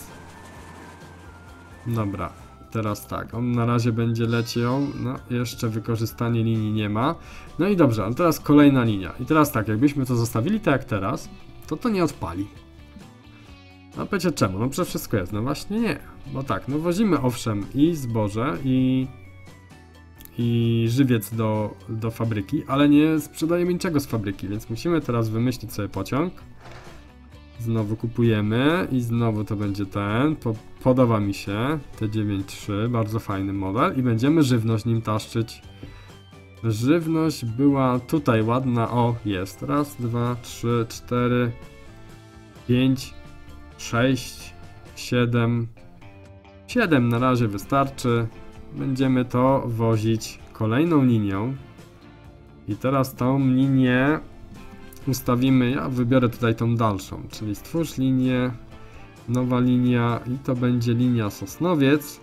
Dobra. Teraz tak, on na razie będzie leciał, no jeszcze wykorzystanie linii nie ma. No i dobrze, ale teraz kolejna linia. I teraz tak, jakbyśmy to zostawili tak jak teraz, to to nie odpali. No wiecie czemu? No przecież wszystko jest, no właśnie nie. Bo tak, no wozimy owszem i zboże i, i żywiec do, do fabryki, ale nie sprzedajemy niczego z fabryki, więc musimy teraz wymyślić sobie pociąg. Znowu kupujemy i znowu to będzie ten, po, podoba mi się, T dziewięćdziesiąt trzy, bardzo fajny model i będziemy żywność nim taszczyć. Żywność była tutaj ładna, o jest, raz, dwa, trzy, cztery, pięć, sześć, siedem, siedem na razie wystarczy, będziemy to wozić kolejną linią i teraz tą linię ustawimy, ja wybiorę tutaj tą dalszą, czyli stwórz linię, nowa linia i to będzie linia Sosnowiec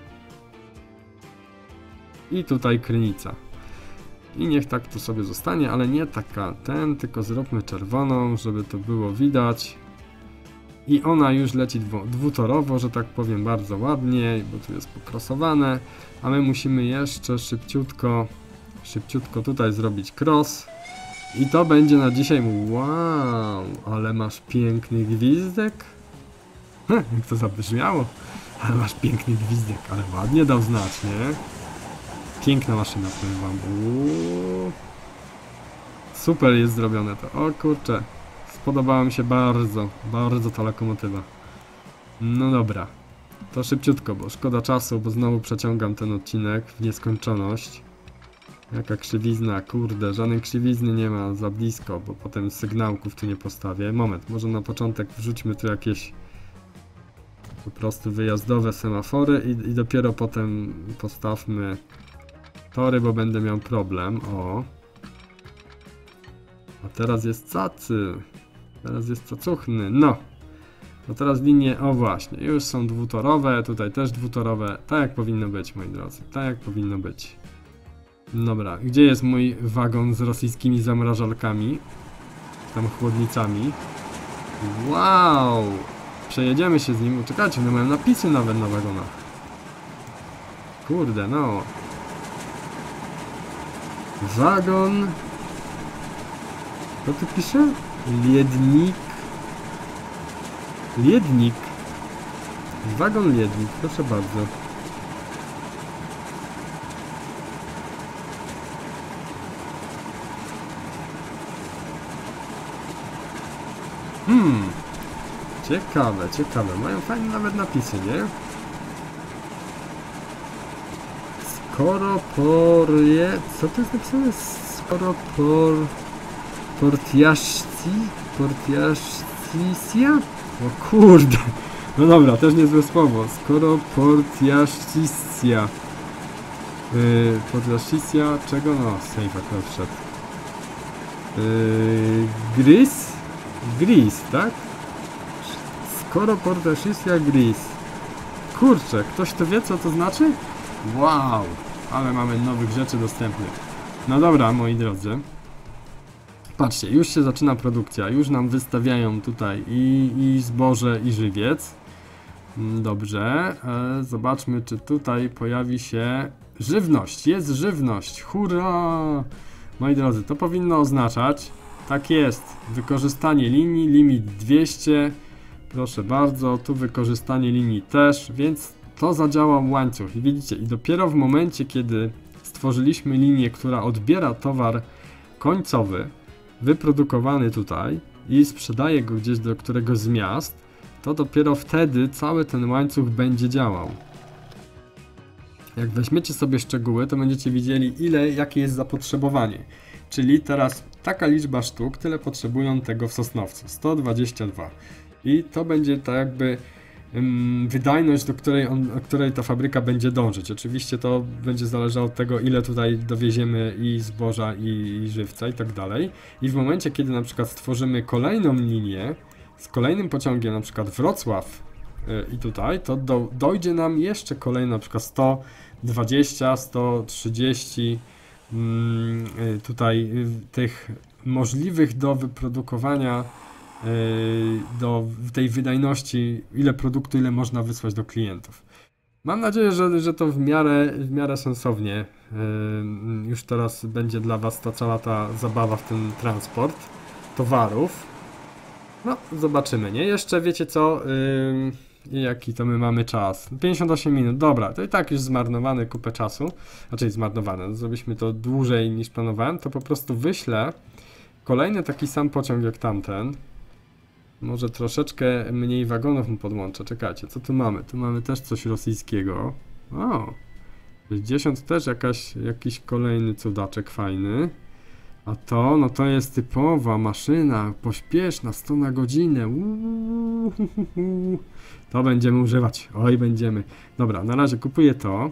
i tutaj Krynica. I niech tak to sobie zostanie, ale nie taka ten, tylko zróbmy czerwoną, żeby to było widać. I ona już leci dwutorowo, że tak powiem, bardzo ładnie, bo tu jest pokrosowane, a my musimy jeszcze szybciutko, szybciutko tutaj zrobić cross. I to będzie na dzisiaj. Wow, ale masz piękny gwizdek. Hm, jak to zabrzmiało. Ale masz piękny gwizdek, ale ładnie dał znać, nie? piękna maszyna, powiem wam. Uuu. Super jest zrobione to. O kurczę. Spodobała mi się bardzo, bardzo ta lokomotywa. No dobra. To szybciutko, bo szkoda czasu, bo znowu przeciągam ten odcinek w nieskończoność. Jaka krzywizna, kurde, żadnej krzywizny nie ma za blisko, bo potem sygnałków tu nie postawię. Moment, może na początek wrzućmy tu jakieś po prostu wyjazdowe semafory i, i dopiero potem postawmy tory, bo będę miał problem. O. A teraz jest cacy. Teraz jest cacuchny. No. To teraz linie, o właśnie, już są dwutorowe, tutaj też dwutorowe. Tak jak powinno być, moi drodzy. Tak jak powinno być. Dobra, gdzie jest mój wagon z rosyjskimi zamrażalkami? Tam chłodnicami. Wow! Przejedziemy się z nim. Czekajcie, no mają napisy nawet na wagonach. Kurde, no. Wagon... Co tu pisze? Liednik. Liednik. Wagon Liednik, proszę bardzo. Hmm. Ciekawe, ciekawe. Mają fajne nawet napisy, nie? Skoro porje... Co to jest napisane? Skoro por... Portiaszci? Portiaszcicja? O kurde. No dobra, też niezłe słowo. Skoro portiaszcicja. Yy, portiaszcicja czego? No, safe akurat wszedł. Yy, gris? Gris, tak? Skoro portiaszcicja gris. Kurczę, ktoś to wie, co to znaczy? Wow, ale mamy nowych rzeczy dostępnych. No dobra, moi drodzy. Patrzcie, już się zaczyna produkcja, już nam wystawiają tutaj i, i zboże, i żywiec. Dobrze, e, zobaczmy, czy tutaj pojawi się żywność. Jest żywność, hurra! Moi drodzy, to powinno oznaczać, tak jest, wykorzystanie linii, limit dwieście, proszę bardzo, tu wykorzystanie linii też, więc to zadziała łańcuch. I widzicie, i dopiero w momencie, kiedy stworzyliśmy linię, która odbiera towar końcowy, wyprodukowany tutaj i sprzedaje go gdzieś do któregoś z miast, to dopiero wtedy cały ten łańcuch będzie działał. Jak weźmiecie sobie szczegóły, to będziecie widzieli, ile, jakie jest zapotrzebowanie. Czyli teraz taka liczba sztuk, tyle potrzebują tego w Sosnowcu. sto dwadzieścia dwa. I to będzie tak jakby ym, wydajność, do której, on, do której ta fabryka będzie dążyć. Oczywiście to będzie zależało od tego, ile tutaj dowieziemy i zboża, i, i żywca, i tak dalej. I w momencie, kiedy na przykład stworzymy kolejną linię z kolejnym pociągiem, na przykład Wrocław yy, i tutaj, to do, dojdzie nam jeszcze kolejne, na przykład sto dwadzieścia, sto trzydzieści yy, tutaj yy, tych możliwych do wyprodukowania, yy, do tej wydajności, ile produktu, ile można wysłać do klientów. Mam nadzieję, że, że to w miarę, w miarę sensownie yy, już teraz będzie dla Was ta cała ta zabawa w ten transport towarów. No, zobaczymy, nie? Jeszcze wiecie co? Yy, jaki to my mamy czas? pięćdziesiąt osiem minut, dobra, to i tak już zmarnowany kupę czasu. Znaczy zmarnowany, zrobiliśmy to dłużej niż planowałem, to po prostu wyślę kolejny taki sam pociąg jak tamten. Może troszeczkę mniej wagonów mu podłączę. Czekajcie, co tu mamy? Tu mamy też coś rosyjskiego. O! sześćdziesiąt też jakaś, jakiś kolejny cudaczek fajny. A to, no to jest typowa maszyna, pośpieszna, sto na godzinę. Uuu, to będziemy używać. Oj, będziemy. Dobra, na razie kupuję to.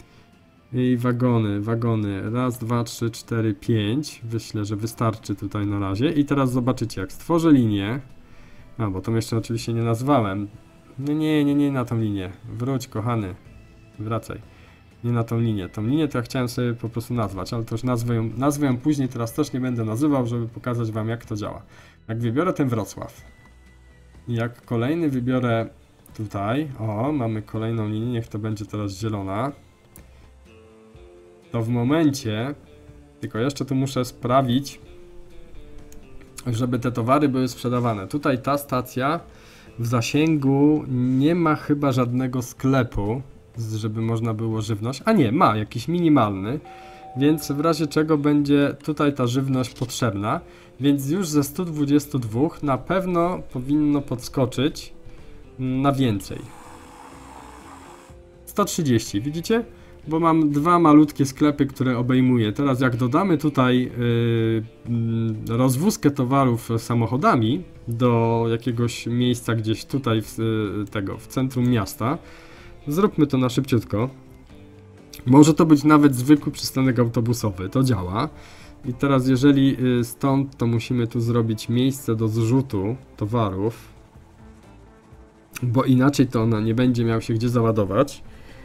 I wagony, wagony. Raz, dwa, trzy, cztery, pięć. Myślę, że wystarczy tutaj na razie. I teraz zobaczycie, jak stworzę linię. A, bo to jeszcze oczywiście nie nazwałem. Nie, nie, nie, nie na tą linię. Wróć, kochany. Wracaj. Nie na tą linię. Tą linię to ja chciałem sobie po prostu nazwać, ale to już nazwę ją, nazwę ją później, teraz też nie będę nazywał, żeby pokazać Wam, jak to działa. Jak wybiorę ten Wrocław, jak kolejny wybiorę tutaj, o, mamy kolejną linię, niech to będzie teraz zielona, to w momencie, tylko jeszcze tu muszę sprawić, żeby te towary były sprzedawane. Tutaj ta stacja w zasięgu nie ma chyba żadnego sklepu żeby można było żywność. A nie, ma jakiś minimalny, więc w razie czego będzie tutaj ta żywność potrzebna. Więc już ze stu dwudziestu dwóch na pewno powinno podskoczyć na więcej. sto trzydzieści, widzicie? Bo mam dwa malutkie sklepy, które obejmuję. Teraz jak dodamy tutaj yy, rozwózkę towarów samochodami do jakiegoś miejsca gdzieś tutaj w, yy, tego, w centrum miasta, zróbmy to na szybciutko. Może to być nawet zwykły przystanek autobusowy, to działa. I teraz jeżeli yy, stąd, to musimy tu zrobić miejsce do zrzutu towarów, bo inaczej to ona nie będzie miał się gdzie załadować.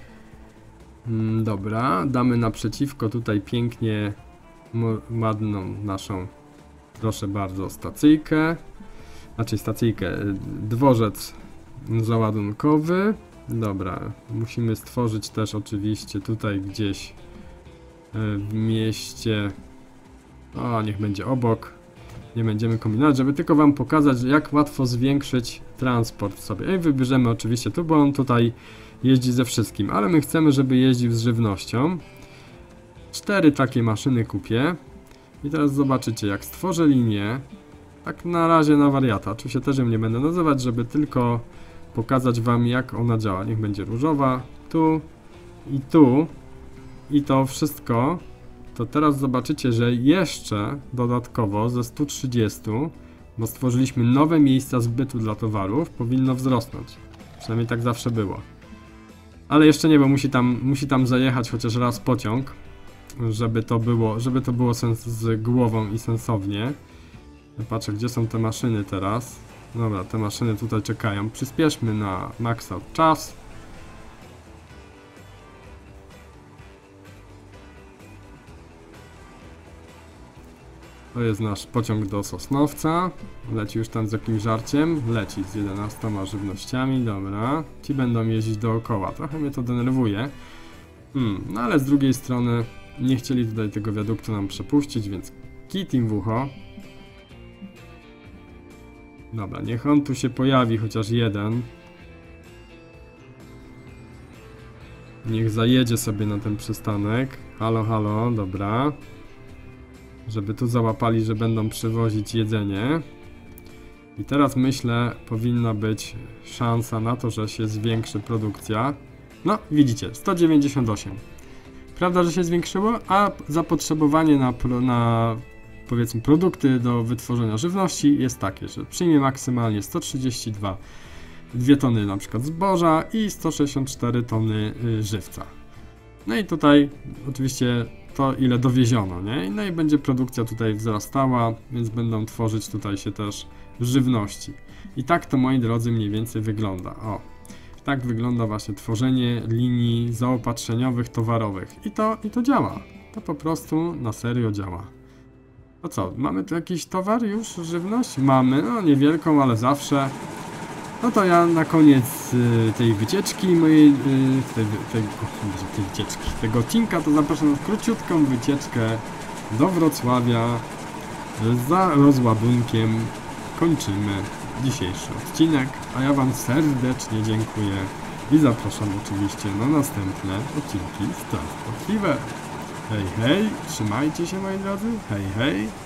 Dobra, damy naprzeciwko tutaj pięknie ładną naszą, proszę bardzo, stacyjkę, znaczy stacyjkę, dworzec załadunkowy. Dobra, musimy stworzyć też oczywiście tutaj gdzieś w mieście, o niech będzie obok, nie będziemy kombinować, żeby tylko wam pokazać, jak łatwo zwiększyć transport sobie. I wybierzemy oczywiście tu, bo on tutaj jeździ ze wszystkim, ale my chcemy, żeby jeździł z żywnością. Cztery takie maszyny kupię. I teraz zobaczycie, jak stworzę linię, tak na razie na wariata, oczywiście też ją nie będę nazywać, żeby tylko pokazać wam, jak ona działa. Niech będzie różowa, tu i tu. I to wszystko, to teraz zobaczycie, że jeszcze dodatkowo ze stu trzydziestu, bo stworzyliśmy nowe miejsca zbytu dla towarów, powinno wzrosnąć. Przynajmniej tak zawsze było. Ale jeszcze nie, bo musi tam, musi tam zajechać chociaż raz pociąg, żeby to było, żeby to było sens z głową i sensownie. Patrzę, gdzie są te maszyny teraz. Dobra, te maszyny tutaj czekają. Przyspieszmy na maksa czas. To jest nasz pociąg do Sosnowca. Leci już tam z jakimś żarciem. Leci z jedenastoma żywnościami, dobra. Ci będą jeździć dookoła. Trochę mnie to denerwuje. Hmm, no ale z drugiej strony nie chcieli tutaj tego wiaduktu nam przepuścić, więc kit im w ucho. Dobra, niech on tu się pojawi, chociaż jeden. Niech zajedzie sobie na ten przystanek. Halo, halo, dobra. Żeby tu załapali, że będą przywozić jedzenie. I teraz myślę, powinna być szansa na to, że się zwiększy produkcja. No, widzicie, sto dziewięćdziesiąt osiem. Prawda, że się zwiększyło? A zapotrzebowanie na, na powiedzmy produkty do wytworzenia żywności jest takie, że przyjmie maksymalnie sto trzydzieści dwa, dwie tony na przykład zboża i sto sześćdziesiąt cztery tony y, żywca. No i tutaj oczywiście to, ile dowieziono, nie? No i będzie produkcja tutaj wzrastała, więc będą tworzyć tutaj się też żywności. I tak to, moi drodzy, mniej więcej wygląda. O, tak wygląda właśnie tworzenie linii zaopatrzeniowych, towarowych. I to, i to działa. To po prostu na serio działa. To co, mamy tu jakiś towar już, żywność? Mamy, no niewielką, ale zawsze. No to ja na koniec y, tej wycieczki mojej, y, tej, tej, tej wycieczki, tego odcinka, to zapraszam na króciutką wycieczkę do Wrocławia. Za rozładunkiem kończymy dzisiejszy odcinek, a ja wam serdecznie dziękuję i zapraszam oczywiście na następne odcinki z Transport Fever. Hej, hej, trzymajcie się, moi drodzy, hej, hej.